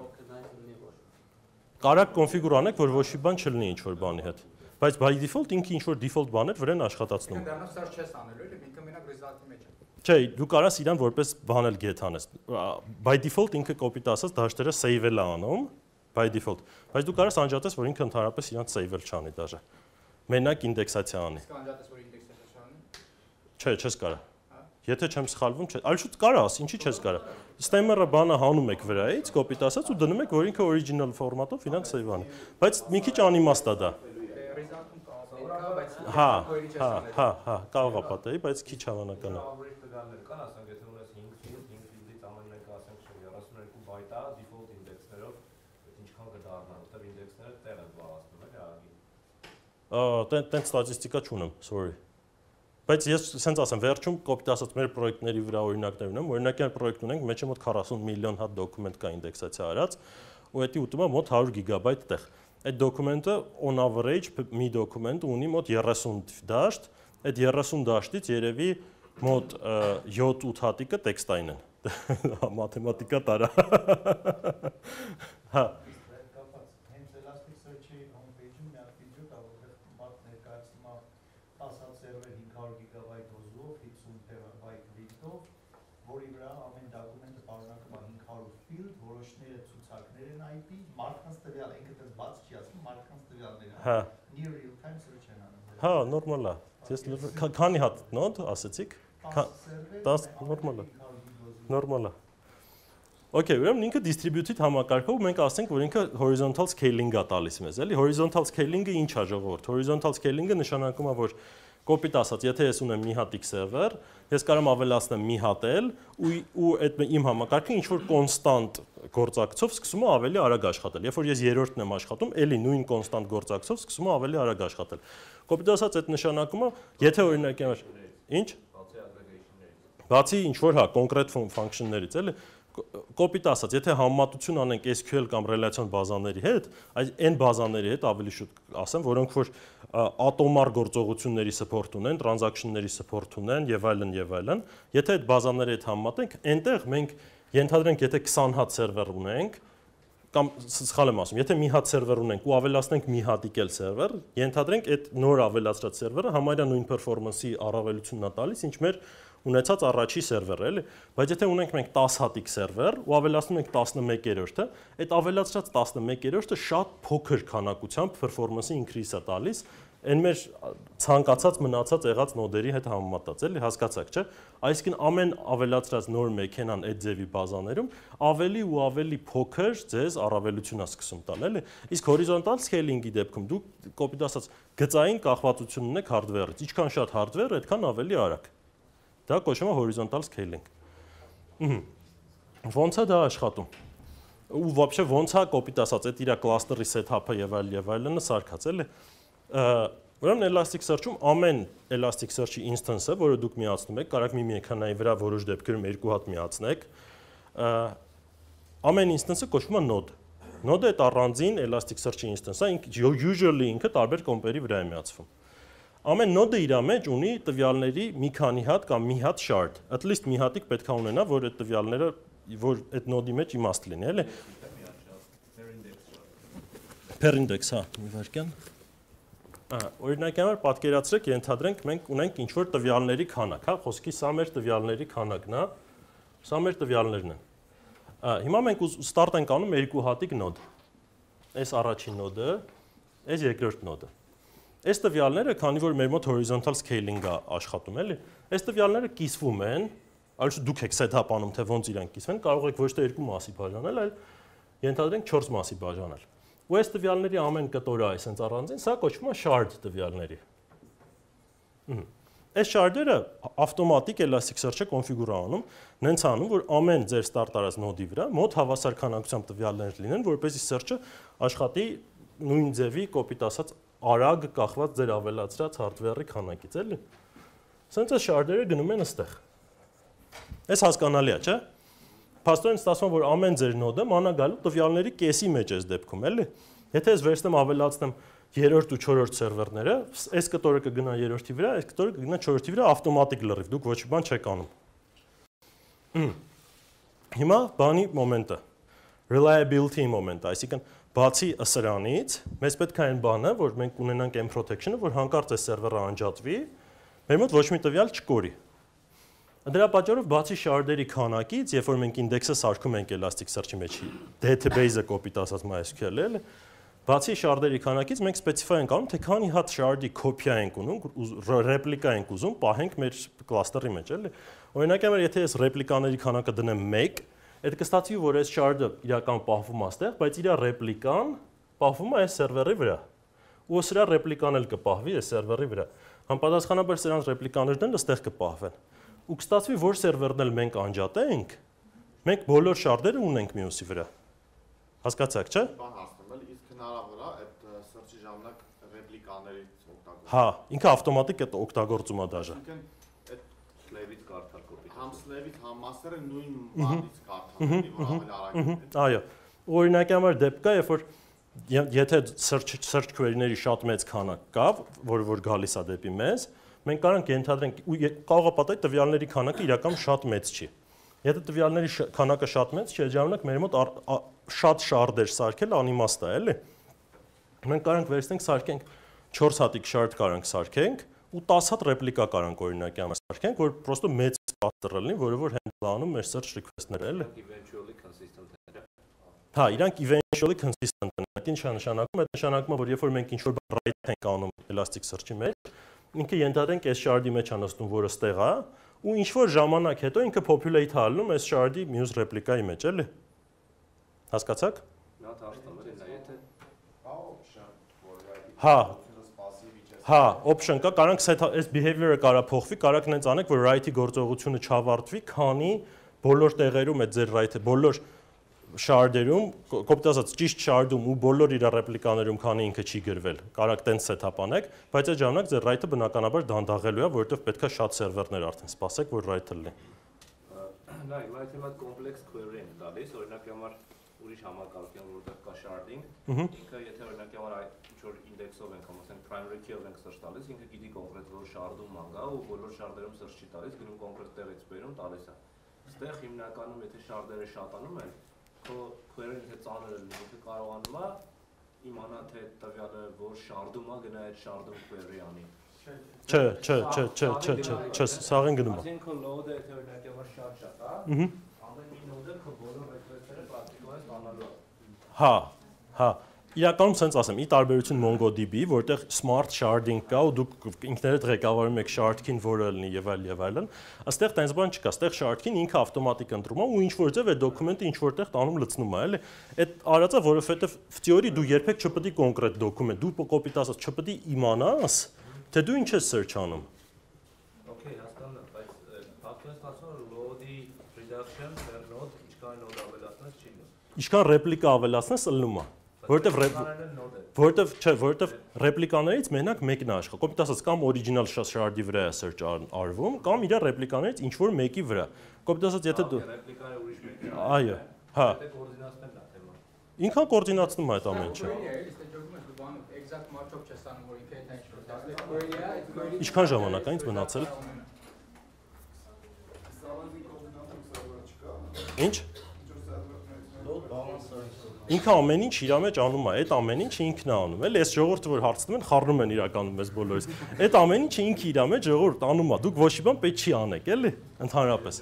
Կարակ կոնֆիգուր անեք, որ ոչ մի բան չլինի ինչ-որ բանի հետ, բայց by default ինքը ինչ-որ default բաներ վրան աշխատացնում։ Դրանով search չես անելու, էլի, ինքը մենակ result-ի մեջ է։ Չէ, դու կարաս իրան որպես բան էլ get անես։ By default ինքը կոպիտ ասած դաշտերը save-ել է անում, by default, բայց դու կարաս անջատես, որ ինքը ընդհանրապես իրան save-ել չանի դաժե։ Մենակ ինդեքսացիա անի։ Իսկ անջատես, որ ինդեքսացիա չանի։ Չէ, չես կարա։ Եթե չեմ սխալվում, չէ, այլ շուտ կարաս, ինչի չես կարա։ Stemmer-ը բանը հանում եք վրայից, կոպիտ ասած ու դնում եք, որ ինքը original ֆորմատով իրան save անի։ Բայց մի քիչ անիմաստ է դա։ Result-ում կարող է, բայց Հա, կարող է պատահի, բայց քիչ հավանական է։ տվյալներ կան, ասենք, եթե ունես 5 field, 5 field-ից ամեն մեկը ասենք 32 բայտ է default ինդեքսներով, ինչքան կդառնան, որտեղ ինդեքսները տեղ են զբաղացնում, էլի ահագին։ Տենց ստատիստիկա չունեմ, sorry։ Բայց ես սենց ասեմ, վերջում կոպիտ ասած մեր պրոյեկտների վրա օրինակներ ունեմ, օրինակյալ պրոյեկտ ունենք, մեջը մոտ 40 միլիոն հատ դոկումենտ կա ինդեքսացիա արած, ու դա ուտում է մոտ 100 գիգաբայթ տեղ։ Այդ դոկումենտը on average մի դոկումենտ ունի մոտ 30 դաշտ, այդ 30 դաշտից երևի մոտ 7-8 հատիկը տեքստային են։ Մաթեմատիկա տարա։ Հա։ Հենց Elasticsearch-ի homepage-ում մի հատ վիդեո կա, որտեղ մարդ ներկայացնում է 10 հատ սերվեր 500 գիգաբայթ հոզով, 50 տերաբայթ վիդով, որի վրա ամեն դոկումենտը պարունակում է 500 field, որոշները ցուցակներ են IP, մարդկանց տվյալ, ինքը դες բաց չի ասում, մարդկանց տվյալներ են։ Հա։ Near real time search են անում։ Հա, նորմալ է։ Ես քանի հատ նոդ ասեցիք։ 10 նորմալ է։ Նորմալ է։ Okay, ուրեմն ինքը distributed համակարգով մենք ասենք, որ ինքը horizontal scaling-ա տալիս մեզ, էլի։ Horizontal scaling-ը ինչ է ժողովուրդ։ Horizontal scaling-ը նշանակում է, որ կոպիտ ասած, եթե ես ունեմ մի հատ X server, ես կարող եմ ավելացնեմ մի հատ էլ ու այդ իմ համակարգը ինչ որ կոնստանտ գործակցով սկսում է ավելի արագ աշխատել։ Երբ որ ես երրորդն եմ աշխատում, էլի նույն կոնստանտ գործակցով սկսում է ավելի արագ աշխատել։ Կոպիտ ասած, այդ նշանակում է, եթե օրինակ ինչ բացի ինչ որ հա կոնկրետ ֆունկցիաներից, էլի կոպիտ ասած, եթե համեմատություն անենք SQL կամ ռելացիոն բազաների հետ, այն բազաների հետ ավելի շուտ ասեմ, որոնք որ ատոմար գործողությունների support ունեն, transaction-ների support ունեն եւ այլն, եթե այդ բազաների հետ համեմատենք, այնտեղ մենք ենթադրենք, եթե 20 հատ սերվեր ունենք, կամ սխալ եմ ասում, եթե մի հատ սերվեր ունենք ու ավելացնենք մի հատիկ էլ սերվեր, ենթադրենք այդ նոր ավելացրած սերվերը համարյա նույն performance-ի առավելությունն է տալիս, ինչ մեր ունեցած առաջի սերվերը, էլի, բայց եթե ունենք մենք 10 հատիկ սերվեր ու ավելացնում ենք 11-րդը, այդ ավելացրած 11-րդը շատ փոքր քանակությամբ performance-ի increase է տալիս, այն մեր ցանկացած մնացած եղած նոդերի հետ համեմատած, էլի, հասկացաք, չէ՞։ Այսինքն ամեն ավելացրած նոր մեքենան այդ ձևի բազաներում ավելի ու ավելի փոքր ձեզ առավելություն է սկսում տալ, էլի։ Իսկ horizontal scaling-ի դեպքում դուք կոպիտ ասած գծային կախվածություն ունեք hardware-ից, ինչքան շատ hardware, այդքան ավելի արագ։ Դա կոչվում է horizontal scaling։ Ոնց է դա աշխատում։ Ու вообще ոնց է կոպիտ ասած, այդ իր cluster-ի setup-ը եւ այլն սարքած, էլի։ Ուրեմն Elasticsearch-ում ամեն Elasticsearch-ի instance-ը, որը դուք միացնում եք, կարող եք մի մեքենայի վրա որոշ դեպքերում երկու հատ միացնեք, ամեն instance-ը կոչվում է node։ Node-ը այդ առանձին Elasticsearch-ի instance-ը, usually ինքը տարբեր կոմպերի վրա է միացվում։ Ամեն node-ը իր մեջ ունի տվյալների մի քանի հատ կամ մի հատ shard, at least մի հատիկ պետք է ունենա, որ այդ տվյալները, որ այդ node-ի մեջ իմաստ լինի, էլի։ Per index, հա, մի վարքյան։ Օրինակ համար պատկերացրեք, ենթադրենք մենք ունենք ինչ-որ տվյալների քանակ, հա, խոսքի սա մեր տվյալների քանակն է, սա մեր տվյալներն են։ Հիմա մենք ստարտ ենք անում երկու հատիկ նոդ։ Այս առաջին նոդը, այս երկրորդ նոդը։ Այս տվյալները, քանի որ մեր մոտ horizontal scaling է աշխատում, էլի, այս տվյալները կիսվում են, այլ դուք եք set-up անում, թե ոնց իրանք կիսվեն, կարող եք ոչ թե երկու մասի բաժանել, այլ ենթադրենք 4 մասի բաժանել։ Ու այս տվյալների ամեն կտորը այսպես առանձին, սա կոչվում է shard տվյալների։ Այս shard-երը ավտոմատիկ Elasticsearch-ը կոնֆիգուր անում, նենց անում, որ ամեն ձեր start արած նոդի վրա մոտ հավասար քանակությամբ տվյալներ լինեն, որպեսզի search-ը աշխատի նույն ձևի, կոպիտ ասած, արագ կախված ձեր ավելացրած hardware-ի քանակից, էլի։ Սենց այս shard-երը գնում են այստեղ։ Այս հասկանալի է, չէ՞։ Փաստորեն ստացվում որ ամեն ձեր նոդը մանա գալու տվյալների կեսի մեջ է դեպքում, էլի։ Եթե ես վերցնեմ ավելացնեմ 3-րդ ու 4-րդ սերվերները, այս կտորը կգնա 3-րդի վրա, այս կտորը կգնա 4-րդի վրա, ավտոմատիկ լրիվ, դուք ոչ մի բան չեք անում։ Հիմա բանի մոմենտը, reliability մոմենտը, այսինքն բացի սրանից, մեզ պետք է այն բանը, որ մենք ունենանք այն protection-ը, որ հանկարծ այս սերվերը անջատվի, մեր մոտ ոչ մի տվյալ չկորի։ Դրա պատճառով բացի shard-երի քանակից, երբ որ մենք ինդեքսը սարքում ենք Elasticsearch-ի մեջ, database-ը կոպիտ ասած MySQL-ը, էլի, բացի shard-երի քանակից մենք specify ենք անում, թե քանի հատ shard-ի կոպիա ենք ունում, ռեպլիկա ենք ուզում, պահենք մեր cluster-ի մեջ, էլի։ Օրինակ, եթե ես ռեպլիկաների քանակը դնեմ 1, այդ կստացվի, որ այս shard-ը իրական պահվում է այստեղ, բայց իր ռեպլիկան պահվում է այս սերվերի վրա։ Ու սրա ռեպլիկան էլ կպահվի այս սերվերի վրա։ Համապատասխանաբար սրանց ռեպլիկաներն էլ այստեղ կպահվեն։ Ու կստացվի, որ սերվերն էլ մենք անջատենք, մենք բոլոր shard-երը ունենք մյուսի վրա։ Հասկացաք, չէ՞։ Բան հասնում էլ, իսկ հնարավոր է այդ search-ի ժամանակ ռեպլիկաներից օգտագործել։ Հա, ինքը ավտոմատիկ է օգտագործում է դաժե։ Այդ slave-ից կարդալ կոպիտ։ համ slave-ից համ master-ը նույն բանից կարդալի, որ ավելի արագ է։ Այո։ Օրինակի համար դեպք կա, երբ որ եթե search query-ների շատ մեծ քանակ կա, որ գալիս է դեպի մեզ, մենք կարող ենք ենթադրենք ու կարող է պատահի տվյալների քանակը իրականում շատ մեծ չի։ Եթե տվյալների քանակը շատ մեծ չի, այդ ժամանակ մեր մոտ շատ shard-եր սարքել անիմաստ է, էլի։ Մենք կարող ենք վերցնենք սարքենք 4 հատիկ shard կարող ենք սարքենք ու 10 հատ ռեպլիկա կարող ենք օրինակի համար սարքենք, որ պրոստը մեծ cluster լինի, որը որ handle անում մեր search request-ները, էլի։ Eventually consistent է։ Հա, իրանք eventually consistent են։ Այդ ինչ է նշանակում, այդ նշանակում է, որ երբ որ մենք ինչ-որ բան write ենք անում Elasticsearch-ի մեջ, ինքը ենթադրենք այս shard-ի մեջ է նստում, որը ստեղ է, ու ինչ-որ ժամանակ հետո ինքը populate է ալնում այս shard-ի մյուս ռեպլիկայի մեջ, էլի։ Հասկացաք։ Նա դարձնում է նա եթե Հա, հա, option կա, կարանք այս behavior-ը կարա փոխվի, կարաք նենց անեք, որ write-ի գործողությունը չավարտվի, քանի բոլոր տեղերում այդ ձեր write-ը, բոլոր shard-երում, կոպիտ ասած ճիշտ shard-ում ու բոլոր իր ռեպլիկաներում քանի ինքը չի գրվել, կարաք տենց set-up անեք, բայց այդ ժամանակ ձեր write-ը բնականաբար դանդաղելու է, որովհետև պետքա շատ սերվերներ արդեն սպասեք, որ write-ը լինի։ նա հիմա եթե complex query են տալիս, օրինակի համար ուրիշ համակարգում, որտեղ կա sharding, ինքը եթե օրինակի համար այդ ինչ-որ index-ով ենք, ասենք primary key-ով ենք search տալիս, ինքը գիտի կոնկրետ որ shard-ում ան գա ու բոլոր shard-երում search չի տալիս, գնում կոնկրետ տեղից բերում տալիս է։ Այստեղ հիմնականում եթե shard-երը շատանում են, քո query-ն թե ծանր է լինում, թե կարողանում է իմանա թե տվյալը որ shard-ում է գնա այդ shard-ում query անի։ Չէ, սաղին գնում է։ Այսինքն load-ը եթե օրինակի համար շատ է, ամեն մի node-ը քո բոլոր request-երը պրակտիկորեն ստանալու է։ Հա, հա։ Իրականում սենց ասեմ, ի տարբերություն MongoDB, որտեղ smart sharding կա ու դուք ինքներդ ղեկավարում եք shard-key-ն որը լինի եւ այլն, այստեղ տենց բան չկա, այստեղ shard-key-ն ինքը ավտոմատիկ ընտրում է ու ինչ որ ձև այդ դոկումենտը ինչ որտեղ տանում լցնում է, էլի։ Այդ արածը, որովհետեւ theory դու երբեք չպետք է կոնկրետ դոկումենտ, դու կոպիտ ասած չպետք է իմանաս, թե դու ինչ ես search անում։ Okay, հասկանա, բայց փաստորեն ստացվում է load-ի reduction per node ինչքան node ավելացնես չի լինում։ Ինչքան ռեպլիկա ավելացնես ըլնում է։ Որտեվ ռեպլիկաներից մենակ մեկն է աշխատ։ Կոպիտ ասած կամ original shard-ի վրա է search արվում, կամ իր ռեպլիկաներից ինչ որ մեկի վրա։ Կոպիտ ասած եթե դու ռեպլիկանը ուրիշ մեկն է։ Այո, հա։ Եթե կոորդինացնեն դա թեման։ Ինքան կոորդինացնում է այդ ամեն ինչը։ Exact match-up չես անում, որ ինքը այդ ինչ-որ դասել։ Ինչքան ժամանակ է ինձ մնացել։ Ինչ։ Load balancer Ինքը ամեն ինչ իր մեջ անում է, այդ ամեն ինչը ինքն է անում, էլի, այս ժողովուրդը որ հարցնում են, խառնում են իրականում մեզ բոլորից։ Այդ ամեն ինչը ինքը իր մեջ ժողովուրդ անում է, դուք ոչ մի բան պետք չի անեք, էլի, ընդհանրապես։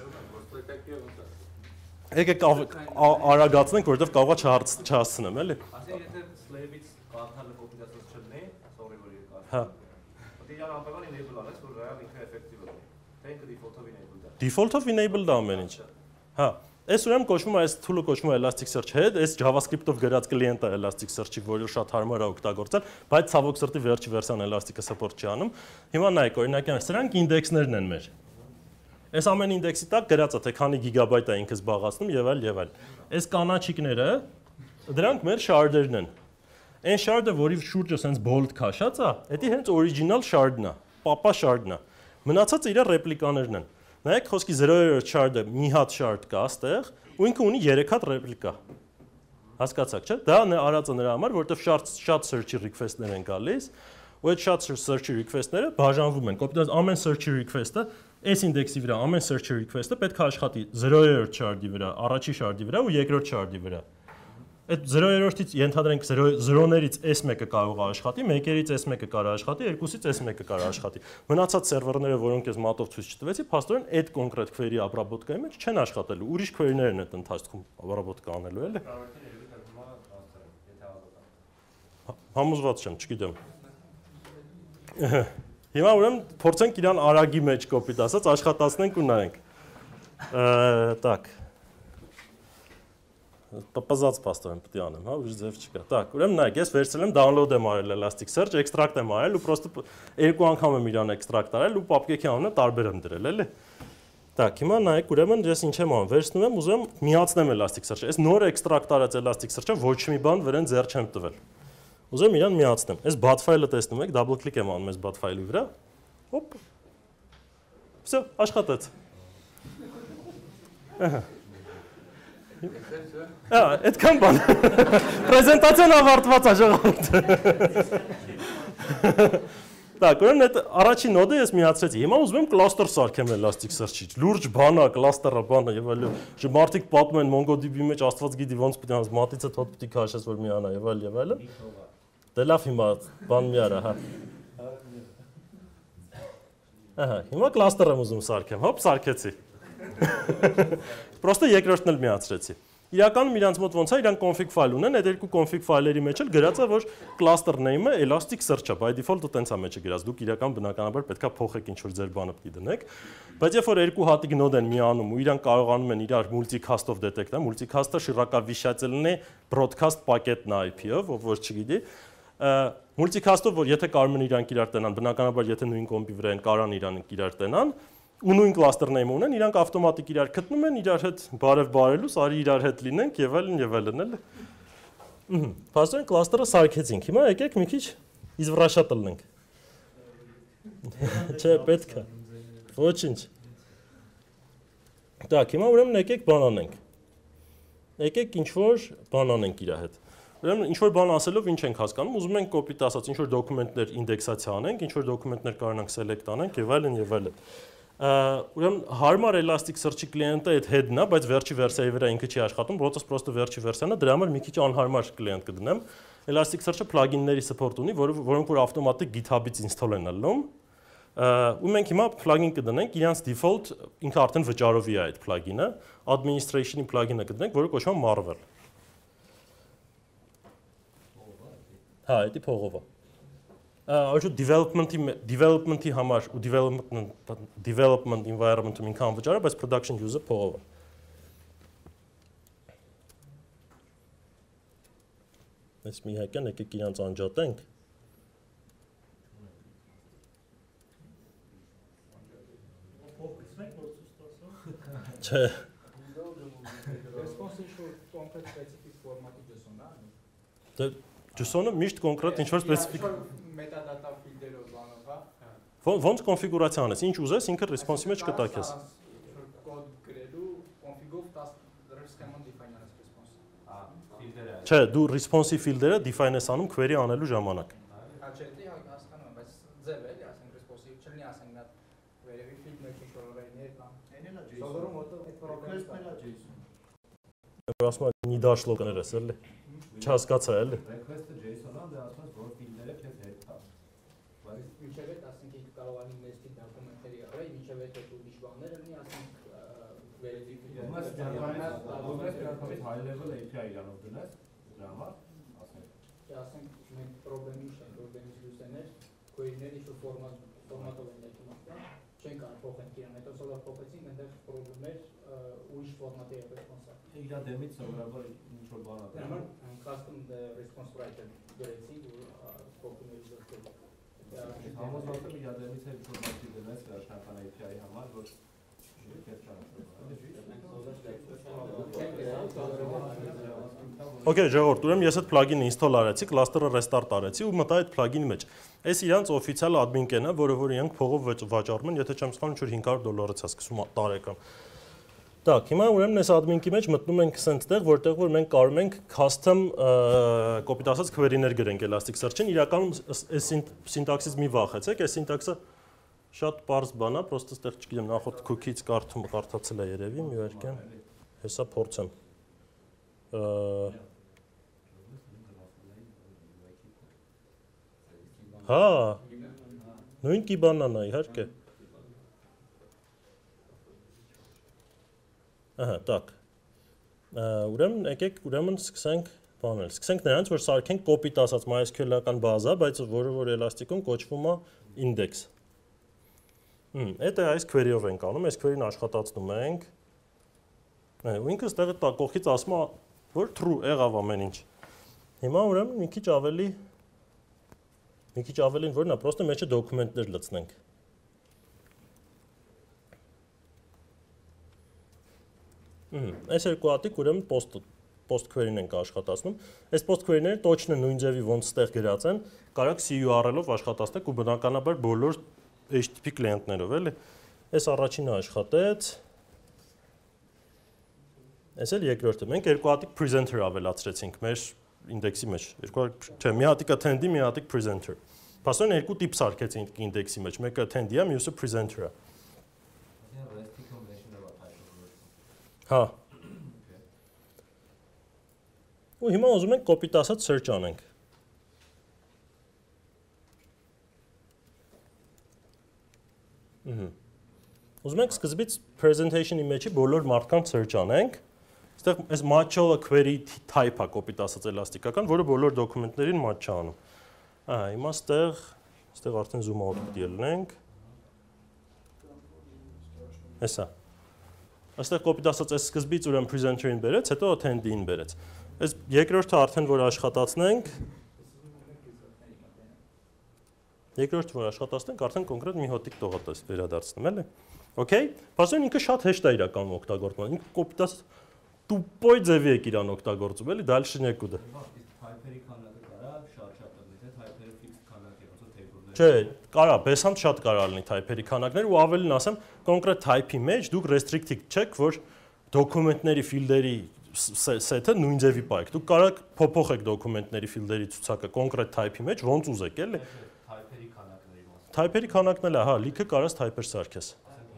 Եկեք արագացնենք, որովհետև կարող է չհասցնեմ, էլի։ Ասեն եթե slave-ից կարդալը կոպիացած չլինի, sorry որ երկար։ Հա։ Դե իրան անպայման enable անես, որ real ինքը effective լինի։ Թե ինքը default-ով enable դա։ Default-ով enable-դ է ամեն ինչ։ Հա։ Այս ուրեմն կոչվում է, այս tool-ը կոչվում է Elasticsearch հետ, այս JavaScript-ով գրած կլիենտը Elasticsearch-ի, որը շատ հարմար է օգտագործել, բայց ցավոք սրտի վերջի վերսիան Elastic-ը support չի անում։ Հիմա նայեք, օրինակ, սրանք ինդեքսներն են մեր։ Այս ամեն ինդեքսի տակ գրած է, թե քանի գիգաբայտ է ինքը զբաղացնում եւ այլ եւ այլ։ Այս կանաչիկները, դրանք մեր shard-երն են։ Այն shard-ը, որի շուրջը sense bold քաշած է, դա հենց original shard-ն է, papa shard-ն է։ Մնացածը իր ռեպլիկաներն են։ Նայեք, խոսքի 0-րդ shard-ը մի հատ shard կա այստեղ, ու ինքը ունի 3 հատ ռեպլիկա։ Հասկացաք, չէ՞։ Դա արածը նրա համար, որովհետեւ շատ search request-ներ են գալիս, ու այդ շատ search request-ները բաժանվում են։ Կոպիտ ամեն search request-ը այս ինդեքսի վրա, ամեն search request-ը պետք է աշխատի 0-րդ shard-ի վրա, առաջի shard-ի վրա ու երկրորդ shard-ի վրա։ Այդ 0-րդից ենթադրենք 0-ներից S1-ը կարող է աշխատի, 1-երից S1-ը կարող է աշխատի, 2-ից S1-ը կարող է աշխատի։ Մնացած սերվերները, որոնք ես մատով ցույց չտվեցի, փաստորեն այդ կոնկրետ query ապրաբոտկայի մեջ չեն աշխատելու։ Ուրիշ query-ներ են այդ ընթացքում ապրաբոտկա անելու, էլի։ Համոզված չեմ, չգիտեմ։ Հիմա ուրեմն փորձենք իրան արագի մեջ կոպիտ ասած աշխատացնենք ու նայենք։ Так. Պապազած փաստորեն պետք է անեմ, հա, ուրիշ ձև չկա։ Так, ուրեմն նայեք, ես վերցրել եմ download եմ արել Elasticsearch, extract եմ արել ու պրոստը երկու անգամ եմ իրան extract արել ու պապկեքի անունը տարբեր եմ դրել, էլի։ Так, հիմա նայեք, ուրեմն ես ինչ եմ անում, վերցնում եմ, ուզում եմ միացնեմ Elasticsearch-ը։ Այս նոր extract արած Elasticsearch-ը ոչ մի բան վրան ձեռ չեմ տվել։ Ուզում եմ իրան միացնեմ։ Այս bat file-ը տեսնում եք, double click եմ անում այս bat file-ի վրա։ Հոպ։ Всё, աշխատեց։ Ահա։ Այդքան բան։ Պրեզենտացիան ավարտված է ժողովուրդ։ Так, ուրեմն այդ առաջին նոդը ես միացրեցի։ Հիմա ուզում եմ cluster սարքեմ Elasticsearch-ից։ Լուրջ բան է, cluster-ը բանը եւ այլ։ Մարդիկ պատմում են MongoDB-ի մեջ Աստված գիտի ոնց պետք է անց մատիցը թոթ պետք է քաշես որ միանա եւ այլ եւ այլը։ Դե լավ հիմա բան մի արա, հա։ Ահա, հիմա cluster եմ ուզում սարքեմ։ Հոպ, սարքեցի։ Պրոստը երկրորդն էլ միացրեցի։ Իրականում իրանց մոտ ոնց է, իրանք config file ունեն, այդ երկու config file-երի մեջ էլ գրած է, որ cluster name-ը Elasticsearch է, by default ու տենց է մեջը գրած։ Դուք իրական բնականաբար պետքա փոխեք ինչ որ ձեր բանը պետք է դնեք։ Բայց երբ որ երկու հատիկ նոդ են միանում ու իրանք կարողանում են իրար multicast-ով դետեկտել, multicast-ը շիրակավիշացելն է broadcast packet-ն IP-ով, ով որ չգիտի, multicast-ով որ եթե կարում են իրանք իրար տենան, բնականաբար եթե նույն կոմպի վրա են կարան իրանք իրար տենան, ու նույն cluster name ունեն, իրանք ավտոմատիկ իրար գտնում են, իրար հետ բարև բարելուս, արի իրար հետ լինենք եւ այլն, էլի։ Փաստորեն cluster-ը սարքեցինք։ Հիմա եկեք մի քիչ իզվրաշատը լինենք։ Չէ, պետք է։ Ոչինչ։ Так, հիմա ուրեմն եկեք բան անենք։ Եկեք ինչ որ բան անենք իր հետ։ Ուրեմն ինչ որ բան ասելով ինչ ենք հասկանում, ուզում ենք կոպիտ ասած ինչ որ դոկումենտներ ինդեքսացիա անենք, ինչ որ դոկումենտներ կարողանանք select անենք եւ այլն եւ այլն։ Ուրեմն հարմար Elasticsearch-ի կլիենտը այդ head-ն է, բայց վերջի վերսիայի վրա ինքը չի աշխատում, որովհետեւ պրոստը վերջի վերսիան է, դրա համար մի քիչ անհարմար կլիենտ կդնեմ։ Elasticsearch-ը plugin-ների support ունի, որոնք որ ավտոմատիկ GitHub-ից install են անում։ Ու մենք հիմա plugin կդնենք, իրանց default ինքը արդեն վճարովի է այդ plugin-ը, administration-ի plugin-ը կդնենք, որը կոչվում է Marvel։ Հա, դա փողով է։ Այո, development-ի համար ու development environment-ում ինքան վճարը, բայց production use-ը փողով է։ Այս մի հակյան եկեք իրանց անջատենք։ Չէ։ Responsive concrete specific format-ի JSON-ը։ Դե JSON-ը միշտ կոնկրետ ինչ որ սպეციფիկ metadata field-երով բանով, հա։ Ոնց կոնֆիգուրացիա անես, ինչ ուզես, ինքը response-ի մեջ կտակ ես։ Կոդ գրելու config-ով 10 schema define անես response։ Հա, ֆիլդերը։ Չէ, դու response-ի field-երը define ես անում query անելու ժամանակ։ Հա, չէ, դե հասկանում եմ, բայց ձև էլի, ասենք responsive չլինի, ասենք նա վերևի field-ներ ինչ որ օրենքներ կան։ Էնելա JSON։ Սովորում օտո այդ Request-ն էլա JSON։ Ասում եմ նիդաշլոկներ ես էլի։ Չհասկացա էլի։ Request-ը JSON-ը դե ասում ես որ ֆիլդերը քեզ հետ կա։ Բայց Ինչև է, ասենք ինքը կարող է նեստի դոկումենտների առայ, ինչև է դու դիշվաններ լինի, ասենք Ումաս high level API իրանով դնես դրա համար, ասենք մենք պրոբլեմի չենք, պրոբլեմից լուսեներ, query-ները ինչ-որ ֆորմատով են ներկում ասում, չեն կարող փոխենք իրան, հետո սովոր փոխեցինք, այնտեղ պրոբլեմներ ուրիշ ֆորմատի է ռեսպոնսը։ իրա դեմից սովորաբար ինչ-որ բան ա։ Դրա համար custom response writer գրեցինք, որ փոխումների զորքեր։ Համոզված եմ իրա դեմից էլ ֆորմատի դնես վերջնական API-ի համար, որ քեզ Okay, ժողովուրդ, ուրեմն ես այդ plugin-ը install արեցի, cluster-ը restart արեցի ու մտա այդ plugin-ի մեջ։ Այս իրանց օֆիցիալ admin կենը, որը իրանք փողով վաճառում են, եթե չեմ սխալվում, $500 է սկսում տարեկան։ Так, հիմա ուրեմն այս admin-ի մեջ մտնում ենք սենտեղ, որտեղ որ մենք կարող ենք custom կոպիտ ասած query-ներ գրենք Elasticsearch-ին, իրականում այս syntax-ից մի վախեցեք, այս syntax-ը շատ պարզ բան է, պրոստը այդտեղ չգիտեմ, նախորդ cookie-ից կարդացել է երևի, մի վայրկյան, հեսա փորձեմ։ Հա, նույն կիբանան է, իհարկե։ Ահա, так։ Ուրեմն եկեք, ուրեմն սկսենք բանել։ Սկսենք նրանց, որ սարքենք կոպիտ ասած MySQL-ական բազա, բայց որը որ Elastic-ում կոչվում է index։ Դա այս query-ով ենք անում, այս query-ն աշխատացնում ենք։ Ու ինքը ստեղ է կողքից ասում է, որ true եղավ ամեն ինչ։ Հիմա ուրեմն մի քիչ ավելին որն է, պրոստը մեջը դոկումենտներ լցնենք։ Այս երկու հատիկ ուրեմն post query-ն ենք աշխատացնում։ Այս post query-ները точно նույն ձևի ոնց ստեղ գրած են, կարաք CURL-ով աշխատացնեք ու բնականաբար բոլոր HTTP կլիենտներով, էլի։ Այս առաջինը աշխատեց։ Այս էլ երկրորդը։ Մենք երկու հատիկ presenter ավելացրեցինք մեր ինդեքսի մեջ։ Մի հատիկը attend-ի, մի հատիկ presenter։ Փաստորեն երկու տիպ սարքեցինք ինդեքսի մեջ, մեկը attend-ի է, մյուսը presenter-ը։ Հա։ Ու հիմա ուզում ենք կոպիտ ասած search անենք։ Ուզում ենք սկզբից presentation-ի մեջի բոլոր մարդկանց search անենք։ Այստեղ այս match-ը query type է կոպիտ ասած էլաստիկական, որը բոլոր դոկումենտներին match է անում։ Ահա, հիմա այստեղ արդեն zoom out պիտի ելնենք։ Հեսա։ Այստեղ կոպիտ ասած այս սկզբից ուրեմն presenter-ին բերեց, հետո attend-ին բերեց։ Այս երկրորդը արդեն որ աշխատացնենք, արդեն կոնկրետ մի հոտիկ տողատես վերադարձնում, էլի։ Okay, փաստորեն ինքը շատ հեշտ է իրականում օգտագործվում։ Ինքը կոպիտ ասած տուպոյ ձևի է իրան օգտագործում, էլի, դալշի նեկուդը։ Type-երի քանակը կարա շատ լինի, թե type-երը fix քանակ է, ոնց table-ները։ Չէ, կարա, բեսանտ շատ կարա լինի type-երի քանակներ ու ավելին ասեմ, կոնկրետ type-ի մեջ դուք restricted չեք, որ դոկումենտների ֆիլդերի set-ը նույն ձևի պայեք։ Դուք կարաք փոփոխեք դոկումենտների ֆիլդերի ցուցակը կոնկրետ type-ի մեջ, ոնց ուզեք, էլի։ Type-երի քանակների ոնց։ Type-երի քանակն էլ է, հա, լիքը կարաս type-եր սարքես։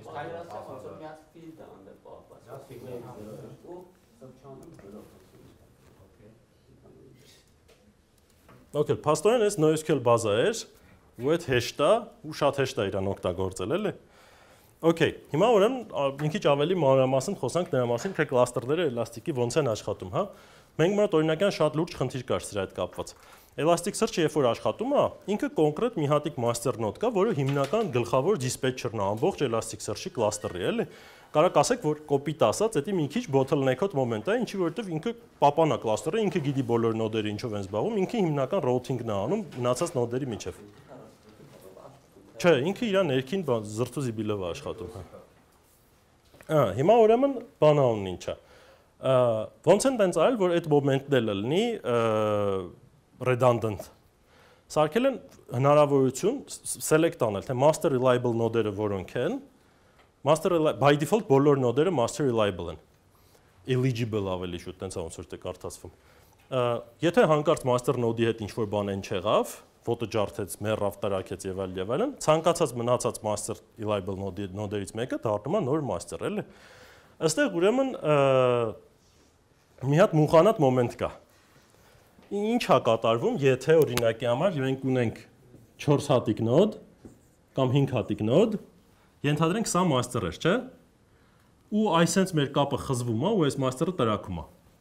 Okay, փաստորեն այս NoSQL բազա էր, ու այդ հեշտ է, ու շատ հեշտ է իրան օգտագործել, էլի։ Okay, հիմա ուրեմն մի քիչ ավելի մանրամասն խոսանք նրա մասին, թե cluster-ները Elastic-ի ոնց են աշխատում, հա։ Մենք մոտ օրինական շատ լուրջ խնդիր կար սրա հետ կապված։ Elasticsearch-ը երբ որ աշխատում է, ինքը կոնկրետ մի հատիկ master node կա, որը հիմնական գլխավոր dispatcher-ն է ամբողջ Elasticsearch-ի cluster-ի, էլի։ Կարակ ասեք, որ կոպիտ ասած, դա մի քիչ bottleneck-ոտ մոմենտ է, ինչի որովհետև ինքը պապանա cluster-ը, ինքը գիտի բոլոր նոդերը ինչով են զբաղվում, ինքը հիմնական routing-ն է անում մնացած նոդերի միջև։ Չէ, ինքը իր ներքին զրծու զիբիլով է աշխատում, հա։ Հիմա ուրեմն բանը ունի ինչա։ Ոնց են տենց արել, որ այդ մոմենտն էլ լինի redundant։ Սարքել են հնարավորություն select անել, թե master reliable նոդերը որոնք են, by default բոլոր նոդերը master reliable են։ Eligible ավելի շուտ, տենց ոնց որ դե կարդացվում։ Եթե հանկարծ master node-ի հետ ինչ-որ բան են չեղավ, ֆոտո ջարդեց, մեռավ, տրակեց եւ այլն, ցանկացած մնացած master reliable նոդերից մեկը դառնում է նոր master, էլի։ Այստեղ ուրեմն մի հատ մուխանատ մոմենտ կա։ Ինչ է կատարվում, եթե օրինակի համար մենք ունենք 4 հատիկ նոդ կամ 5 հատիկ նոդ, ենթադրենք սա master-ը, չէ՞։ Ու այսենց մեր կապը խզվում է ու այս master-ը տրակում է։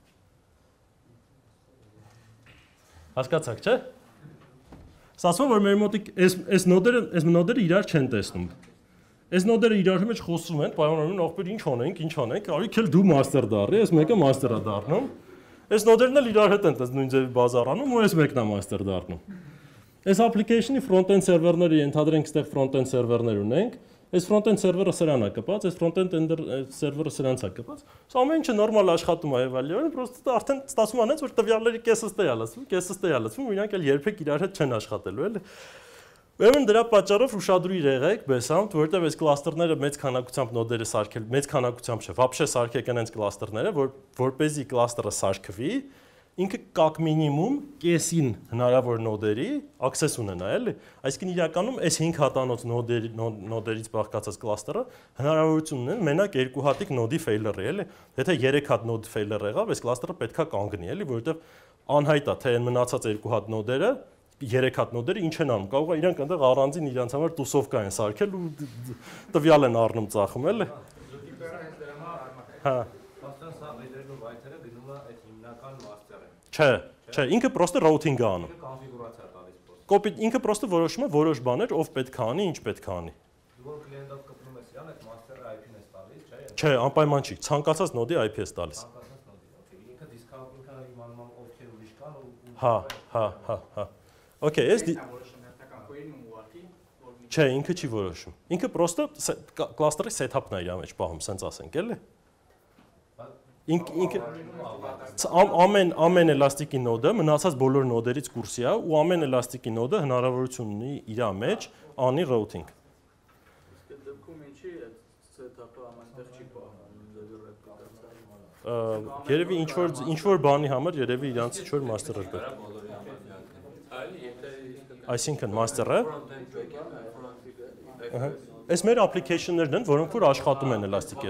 Հասկացաք, չէ՞։ Ասում որ մեր մոտիկ այս նոդերը իրար չեն տեսնում։ Այս նոդերը իրար մեջ խոսում են, պայմանավորվում են, ախպեր ինչ անենք, արիք էլ դու master դառնի, այս մեկը master-ը դառնում։ Այս նոդերն էլ իրար հետ են տես նույն ձևի բազարանում ու այս մեկն է master դառնում։ Այս application-ի front-end server-ները ենթադրենք այստեղ front-end server-ներ ունենք, այս front-end server-ը սրան է կպած, այս front-end server-ը սրանց է կպած։ Սա ամեն ինչը նորմալ աշխատում է եվալիորեն, պրոստը արդեն ստացվում անեց, որ տվյալների կեսը ստե է լսվում, իրանք էլ երբեք իրար հետ չեն աշխատելու, էլի։ Ուրեմն դրա պատճառով ուշադրույր եղեք BESAMT, որովհետև այս կլաստերները մեծ քանակությամբ նոդերը սարքել, մեծ քանակությամբ չէ, вообще սարքեք այնց կլաստերները, որպեսզի կլաստերը սարքվի, ինքը կակ մինիմում կեսին հնարավոր նոդերի access ունենա, էլի։ Այսինքն իրականում այս 5 հատանոց նոդերից բաղկացած կլաստերը հնարավորություն ունեն մենակ 2 հատիկ նոդի failure-ի, էլի։ Եթե 3 հատ նոդ failure եղավ, այս կլաստերը պետքա կանգնի, էլի, որովհետև անհայտ է, թե այն մնացած 2 հատ նոդերը 3 հատ նոդերը ինչ են անում։ Կարող է իրանք այնտեղ առանձին իրանց համար տուսովկա են սարքել ու տվյալ են առնում ծախում, էլի։ Հա։ Պաստան սա մեջերն ու վայթերը գնում է այդ հիմնական master-ը։ Չէ, ինքը պրոստը routing է անում։ Կոնֆիգուրացիա տալիս պրոստը։ Կոպիտ ինքը պրոստը որոշում է որոշ բաներ, ով պետք է անի, ինչ պետք է անի։ Դու որ կլիենտով կպնում ես իրան, այդ master-ը IP-ն ես տալիս, չէ՞։ Չէ, անպայման չի, ցանկացած նոդի IP ես տալիս։ Ցանկացած նոդի, օքեյ։ Ինքը discount-ինքը իմանում է ովքեր ուրիշ կան ու Հա։ Okay, ես Չէ, ինքը չի որոշում։ Ինքը պրոստը կլաստերի setup-ն է իր մեջ պահում, սենց ասենք, էլի։ Ինքը ամեն էլաստիկի նոդը մնացած բոլոր նոդերից կուրսի է ու ամեն էլաստիկի նոդը հնարավորություն ունի իր մեջ անի routing։ Իսկ դեպքում ինչի է setup-ը ամենտեղ չի պահում, Երևի ինչ որ բանի համար երևի իրանց ինչ որ master-ը կա։ Այսինքն master-ը Այս մեր application-ներն են, որոնք որ աշխատում են էլաստիկի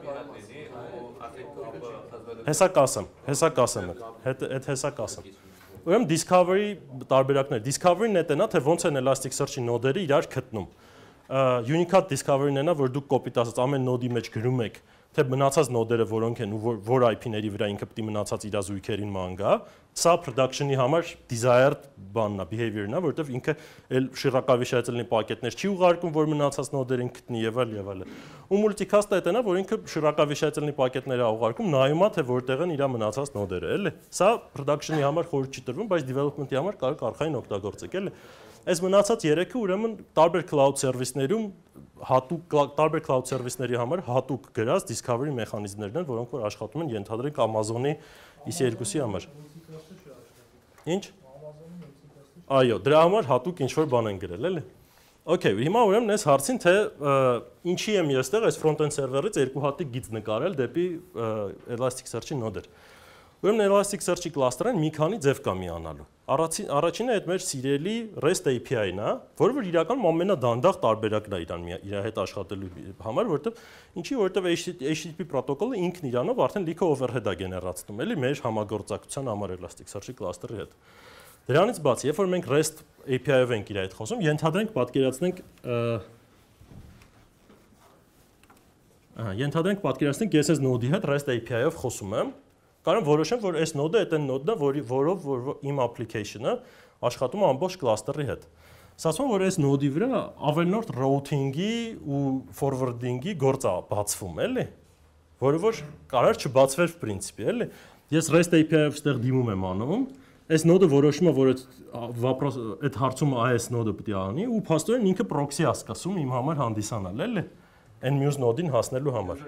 հետ։ Հեսա կասեմ։ Ուրեմն discovery տարբերակներ։ Discovery-ն է տենա, թե ոնց են Elasticsearch-ի նոդերը իրար գտնում։ Unicode discovery-ն է նա, որ դուք կոպիտ ասած ամեն նոդի մեջ գրում եք, թե մնացած նոդերը որոնք են ու որ IP-ների վրա ինքը պետք է մնացած իր զույգերին ման գա։ Սա production-ի համար desired բանն է, behavior-ն է, որովհետև ինքը էլ շիրակավիշայեցելնի պակետներ չի ուղարկում, որ մնացած նոդերին գտնի եւ այլ։ Ու multicast-ը դա է, որ ինքը շիրակավիշայեցելնի պակետներ է ուղարկում, նայում է, թե որտեղ են իր մնացած նոդերը, էլի։ Սա production-ի համար խորհուրդ չի տրվում, բայց development-ի համար կարող արխային օգտագործեք, էլի։ Այս մնացած 3-ը ուրեմն տարբեր cloud service-ներում տարբեր cloud service-ների համար հատուկ գրած discovery մեխանիզմներն են, որոնք որ աշխատում են ենթադրենք Amazon-ի EC2-ի համար։ Ինչ։ Այո, դրա համար հատուկ ինչ-որ բան են գրել, էլի։ Okay, հիմա ուրեմն այս հարցին թե ինչի եմ ես այդտեղ այս front-end server-ից երկու հատիկ գիծ նկարել դեպի Elasticsearch-ի նոդեր։ Ուրեմն Elasticsearch-ի կլաստերն մի քանի ձև կա միանալու։ Առաջինը այդ մեր սիրելի REST API-ն է, որը որ իրականում ամենադանդաղ տարբերակն է իր հետ աշխատելու համար, որովհետև HTTP պրոտոկոլը ինքն իրանով արդեն լիքը overhead է գեներացնում, էլի մեր համագործակցության համար Elasticsearch-ի կլաստերի հետ։ Դրանից բացի, երբ որ մենք REST API-ով ենք իր հետ խոսում, պատկերացնենք ես այս նոդի հետ REST API-ով խոսում եմ, կարող որոշեմ, որ այս նոդը այն նոդն է, որով իմ application-ը աշխատում է ամբողջ կլաստերի հետ։ Ասում որ այս նոդի վրա ավելնորդ routing-ի ու forwarding-ի գործ է բացվում, էլի, որը որ կարող չբացվեր principi, էլի։ Ես REST API-ով ստեղ դիմում եմ անում, այս նոդը որոշում է, որ այդ հարցումը այս նոդը պետք է անի ու փաստորեն ինքը proxy է սկսում իմ համար հանդիսանալ, էլի, այն մյուս նոդին հասնելու համար։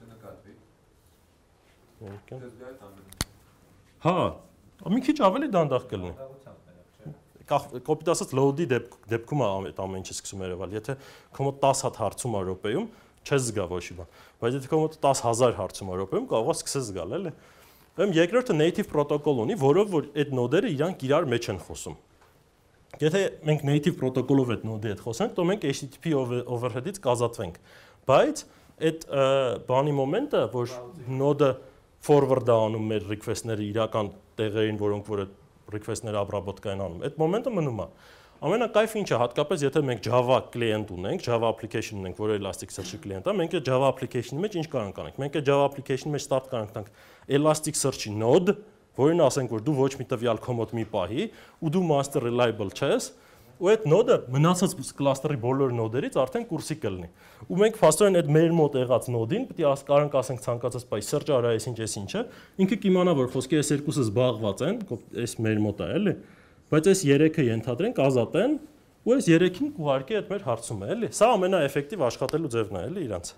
Հա, մի քիչ ավելի դանդաղ կլինի։ Կոպիտ ասած load-ի դեպքում այդ ամեն ինչը սկսում երևալ, եթե քո մոտ 10 հատ հարցում է րոպեում, չես զգա ոչի բան, բայց եթե քո մոտ 10000 հարցում է րոպեում, կարող է սկսես զգալ, էլի։ Ուրեմն երկրորդը native protocol ունի, որով որ այդ նոդերը իրանք իրար մեջ են խոսում։ Եթե մենք native protocol-ով այդ նոդի հետ խոսենք, то մենք HTTP overhead-ից կազատվենք։ Բայց այդ բանի մոմենտը, որ նոդը forward-ը անում մեր request-ները իրական տեղերին, որոնք որ request-ները обработкային անում։ Այդ մոմենտը մնում է։ Ամենակայֆը ինչ է, հատկապես եթե մենք Java client ունենք, Java application ունենք, որը Elasticsearch-ի client է, մենք այդ Java application-ի մեջ ինչ կարող ենք մենք այդ Java application-ի մեջ start կարող ենք տանք Elasticsearch-ի node, որին ասենք, որ դու ոչ մի տվյալ կոմոդ մի պահի, ու դու master reliable չես, ու այդ նոդը մնացած կլաստերի բոլոր նոդերից արդեն կուրսի կլինի։ Ու մենք փաստորեն այդ մեր մոտ եղած նոդին պետք է կարանք ասենք ցանկացած բայ search արա այս ինչը, ինքը կիմանա որ խոսքի այս երկուսը զբաղված են, այս մեր մոտ է, էլի, բայց այս 3-ը ենթադրենք ազատ են, ու այս 3-ին կուղարկի այդ մեր հարցումը, էլի։ Սա ամենաէֆեկտիվ աշխատելու ձևն է, էլի, իրանց։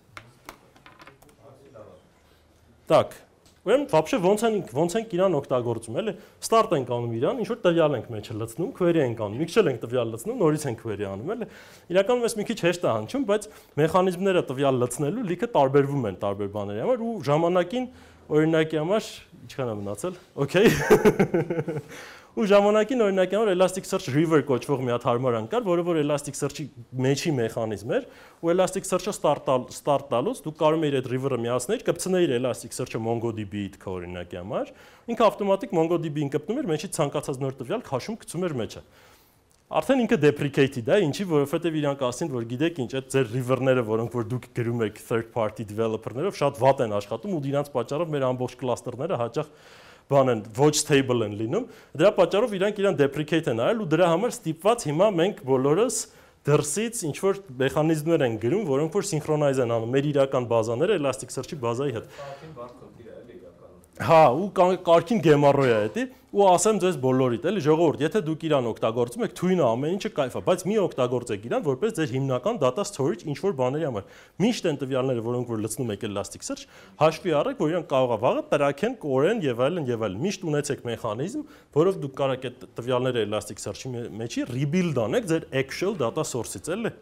Так, ուրեմն вообще ոնց ենք իրան օգտագործում, էլի։ Start ենք անում իրան, ինչ որ տվյալ ենք մեջը լցնում, query ենք անում, մի քիչ ենք տվյալ լցնում, նորից ենք query անում, էլի։ Իրականում ես մի քիչ հեշտ է հնչում, բայց մեխանիզմները տվյալ լցնելու լիքը տարբերվում են տարբեր բաների համար ու ժամանակին օրինակի համար ինչքան է մնացել։ Okay։ Ու ժամանակին օրինակի համար Elasticsearch River կոչվող մի հատ հարմարան կար, որը որ Elasticsearch-ի մեջի մեխանիզմ էր, ու Elasticsearch-ը start տալուց դու կարող ես այդ River-ը միացնել, կպցնեիր Elasticsearch-ը MongoDB-ից քո օրինակի համար, ինքը ավտոմատիկ MongoDB-ին կպնում էր, մեջից ցանկացած նոր տվյալ քաշում գցում էր մեջը։ Արդեն ինքը deprecated է, ինչի, որովհետև իրանք ասին, որ գիտեք ինչ, այդ ձեր river-ները, որոնք որ դուք գրում եք third party developer-ներով, շատ վատ են աշխատում ու դրանց պատճառով մեր ամբողջ cluster-ները հաճախ բան են, ոչ stable են լինում։ Դրա պատճառով իրանք իրան deprecate են արել ու դրա համար ստիպված հիմա մենք բոլորս դրսից ինչ որ մեխանիզմներ են գրում, որոնք որ սինխրոնայզ են անում մեր իրական բազաները Elasticsearch-ի բազայի հետ։ Հա, ու կարգին գեմառոյ է դա, ու ասեմ ձեզ բոլորիդ, էլի ժողովուրդ, եթե դուք իրան օգտագործում եք, թույնը ամեն ինչը կայֆ է, բայց մի օգտագործեք իրան որպես ձեր հիմնական data storage ինչ որ բաների համար։ Միշտ են տվյալները, որոնք որ լցնում եք Elasticsearch, հաշվի առեք, որ իրան կարող է վաղը տրաքեն, կորեն եւ այլն եւ այլն։ Միշտ ունեցեք մեխանիզմ, որով դուք կարող եք այդ տվյալները Elasticsearch-ի մեջի rebuild անեք ձեր actual data source-ից, էլի։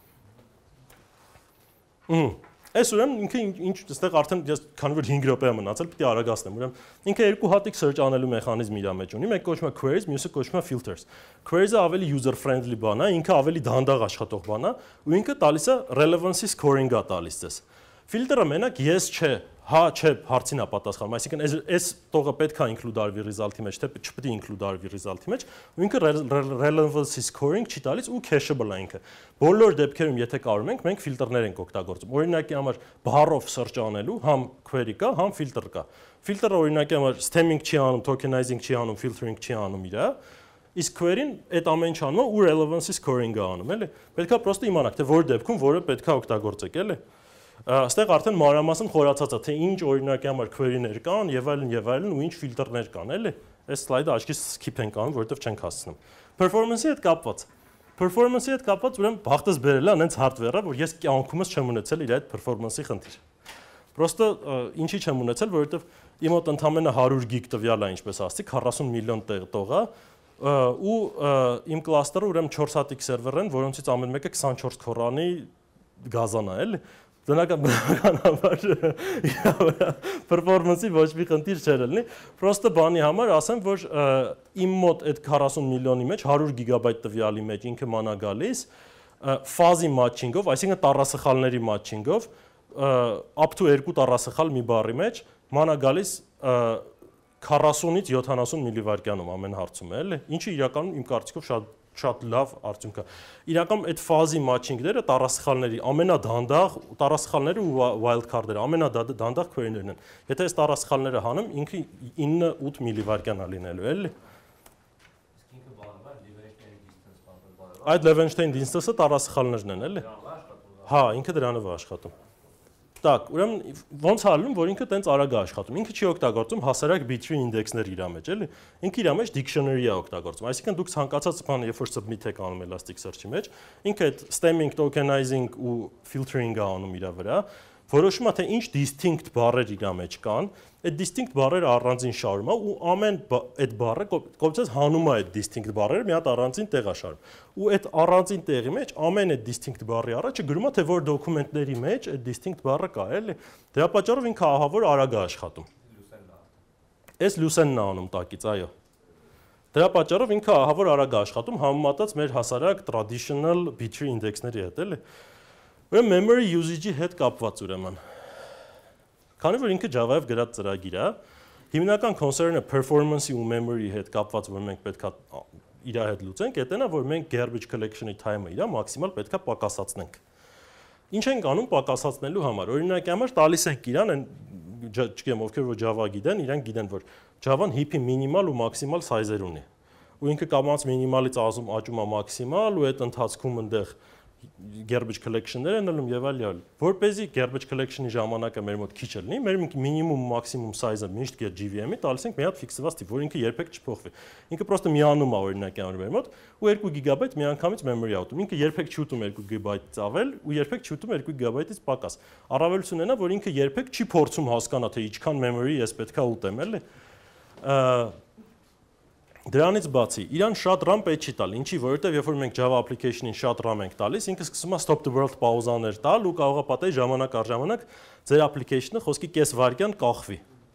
Այս ուրեմն ինքը ինչ այստեղ արդեն ես քանի որ 5 րոպե է մնացել, պետք է արագացնեմ։ Ուրեմն ինքը երկու հատիկ search անելու մեխանիզմ իր մեջ ունի, մեկը կոչվում է queries, մյուսը կոչվում է filters։ Queries-ը ավելի user friendly բան է, ինքը ավելի դանդաղ աշխատող բան է, ու ինքը տալիս է relevancy scoring-ը տալիս ձեզ։ Filter-ը մենակ yes չէ, հա չէ հարցին է պատասխանում, այսինքն այս տողը պետք է include արվի result-ի մեջ, թե չպետք է include արվի result-ի մեջ, ու ինքը relevancy scoring չի տալիս ու cacheable է ինքը։ Բոլոր դեպքերում եթե կարող ենք, մենք ֆիլտրներ ենք օգտագործում։ Օրինակի համար բառով search անելու համ query կա, համ filter կա։ Filter-ը օրինակի համար stemming չի անում, tokenizing չի անում, filtering չի անում իր, իսկ query-ն այդ ամեն ինչ անում ու relevancy scoring-ը անում, էլի։ Պետք է պրոստը իմանաք, թե որ դեպքում որը պետք է օգտագործեք, էլի։ Այստեղ արդեն մանրամասն խորացած է, թե ինչ օրինակի համար query-ներ կան եւ այլն ու ինչ ֆիլտրներ կան, էլի։ Այս սլայդը աչքից skip ենք անում, որովհետեւ չենք հասցնում։ Performance-ի հետ կապված։ Performance-ի հետ կապված ուրեմն բախտս բերել է այնց hardware-ը, որ ես կյանքումս չեմ ունեցել իր այդ performance-ի խնդիր։ Պրոստը ինչի չեմ ունեցել, որովհետեւ իմ մոտ ընդամենը 100 գիգ տվյալ է, ինչպես ասացի, 40 միլիոն տող է, ու իմ cluster-ը ուրեմն 4 հատիկ սերվեր են, որոնցից ամեն մեկը 24 քորանի գազան է, էլի։ Բնականաբար performance-ի ոչ մի խնդիր չէր լինի, պրոստը բանի համար ասեմ, որ իմ մոտ այդ 40 միլիոնի մեջ 100 գիգաբայթ տվյալի մեջ ինքը մանա գալիս ֆազի matching-ով, այսինքն տառասխալների matching-ով up to 2 տառասխալ մի բառի մեջ մանա գալիս 40-ից 70 միլիվայրկյանում ամեն հարցում է, էլի, ինչը իրականում իմ կարծիքով շատ լավ արդյունք է։ Իրականում այդ ֆազի matching-ները տառասխալների ամենադանդաղ տառասխալները ու wild card-ները ամենադանդաղ query-ներն են։ Եթե այս տառասխալները հանեմ, ինքը 9-8 միլիվայրկյան է լինելու, էլի։ Իսկ ինքը բանը բան Levenshtein distance բանը։ Այդ Levenshtein distance-ը տառասխալներն են, էլի։ Հա, ինքը դրանով է աշխատում։ Так, ուրեմն ոնց հալում, որ ինքը տենց արագ է աշխատում։ Ինքը չի օգտագործում հասարակ bit-tree index-ներ իր մեջ, էլի։ Ինքը իր մեջ dictionary է օգտագործում։ Այսինքն դուք ցանկացած բան, երբ որ submit եք անում Elasticsearch-ի մեջ, ինքը այդ stemming, tokenizing ու filtering-ը անում իր վրա, որոշում է թե ինչ distinct բառեր իր մեջ կան, այդ distinct բառերը առանձին շարում է ու ամեն այդ բառը կոպիտ հանում է այդ distinct բառերը մի հատ առանձին տեղ է շարում։ Ու այդ առանձին տեղի մեջ ամեն այդ distinct բառի առաջը գրում է թե որ դոկումենտների մեջ այդ distinct բառը կա, էլի։ Դրա պատճառով ինքը ահավոր արագ է աշխատում։ Այս լուսենն է անում տակից, այո։ Դրա պատճառով ինքը ահավոր արագ է աշխատում համեմատած մեր հասարակ traditional bit-tree index-ների հետ, էլի։ Ուրեմն memory usage-ի հետ կապված ուրեմն։ Քանի որ ինքը Java-ով գրած ծրագիր է, հիմնական concern-ը performance-ի ու memory-ի հետ կապված, որ մենք պետքա իր հետ լուծենք, դա է, որ մենք garbage collection-ի time-ը իր մաքսիմալ պետքա պակասացնենք։ Ինչ ենք անում պակասացնելու համար։ Օրինակի համար տալիս ենք իրան, չգիտեմ, ովքեր որ Java գիտեն, իրենք գիտեն, որ Java-ն heap-ի մինիմալ ու մաքսիմալ size-եր ունի։ Ու ինքը կամած մինիմալից աճում է մաքսիմալ ու այդ ընթացքում այնտեղ garbage collection-ներ են ելնում եւ այլ։ Որպեսզի garbage collection-ի ժամանակը մեր մոտ քիչ լինի, մեր մինիմում մաքսիմում size-ը միշտ GVM-ի տալիս ենք մի հատ ֆիքսված տիպ, որ ինքը երբեք չփոխվի։ Ինքը պրոստը միանում է օրինակի համար մեր մոտ ու 2 GB միանգամից memory outում։ Ինքը երբեք չի ուտում 2 GB-ից ավել ու երբեք չի ուտում 2 GB-ից պակաս։ Առավելությունն է, որ ինքը երբեք չի փորձում հասկանա, թե ինչքան memory ես պետքա ուտեմ, էլի։ Դրանից բացի, իրան շատ RAM պետք չի տալ, ինչի, որովհետև երբ որ մենք Java application-ին շատ RAM ենք տալիս, ինքը սկսում է stop the world պաուզաներ տալ ու կարող է պատահի ժամանակ առ ժամանակ ձեր application-ը խոսքի կես վայրկյան կախվի։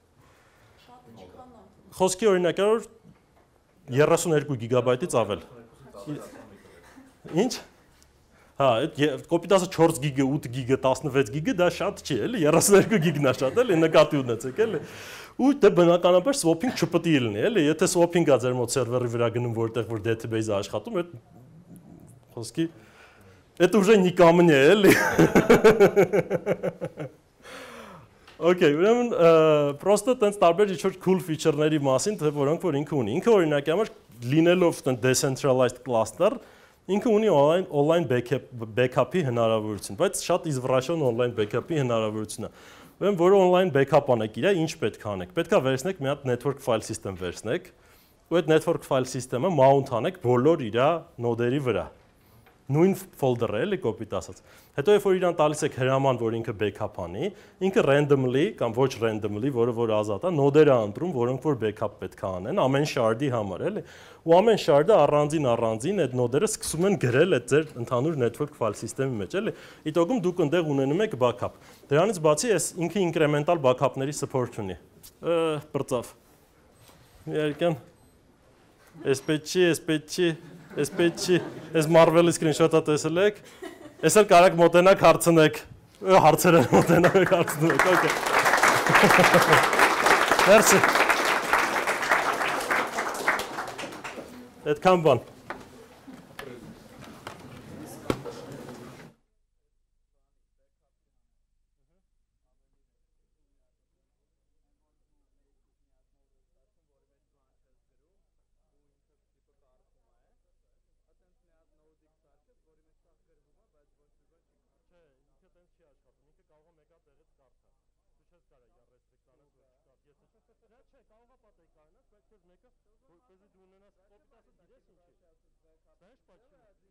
Խոսքի օրինակավոր 32 GB-ից ավել։ Ինչ? Հա, կոպիտասը 4 GB, 8 GB, 16 GB դա շատ չի, էլի, 32 GB-ն է շատ, էլի, նկատի ունեցեք, էլի։ Ու դե բնականաբար swap-ing չպետք է լինի, էլի, եթե swap-ing-ը ձեր մոտ սերվերի վրա գնում, որտեղ որ database-ը աշխատում, այդ խոսքի это уже не ко мне, էլի։ Okay, ուրեմն պրոստը տենց տարբեր ինչ-որ cool feature-ների մասին, թե որոնք որ ինքը ունի։ Ինքը օրինակի համար լինելով decentralized cluster, ինքը ունի online backup-ի հնարավորություն, բայց շատ извращен online backup-ի հնարավորություն է։ Ուրեմն որ online backup անեք իրա, ինչ պետք է անեք։ Պետք է վերցնեք մի հատ network file system վերցնեք, ու այդ network file system-ը mount անեք բոլոր իր նոդերի վրա։ Նույն folder-ը էլի կոպիտ ասած։ Հետո երբ որ իրան տալիս եք հրաման, որ ինքը backup անի, ինքը randomly կամ ոչ randomly, որը որ ազատ է, նոդեր է ընտրում, որոնք որ backup պետք է անեն ամեն shard-ի համար, էլի։ Ու ամեն shard-ը առանձին այդ նոդերը սկսում են գրել այդ ձեր ընդհանուր network file system-ի մեջ, էլի։ Իտոգում դուք այնտեղ ունենում եք backup։ Դրանից բացի էս ինքը incremental backup-ների support ունի։ Բրծավ։ Երեկան։ Այս Marvel-ի screenshot-ը տեսել եք։ Ես էլ կարակ մոտենակ հարցնեք։ Հարցերը մոտենակ հարցնեք, okay։ Merci։ Այդքան բան։ Знаешь почему?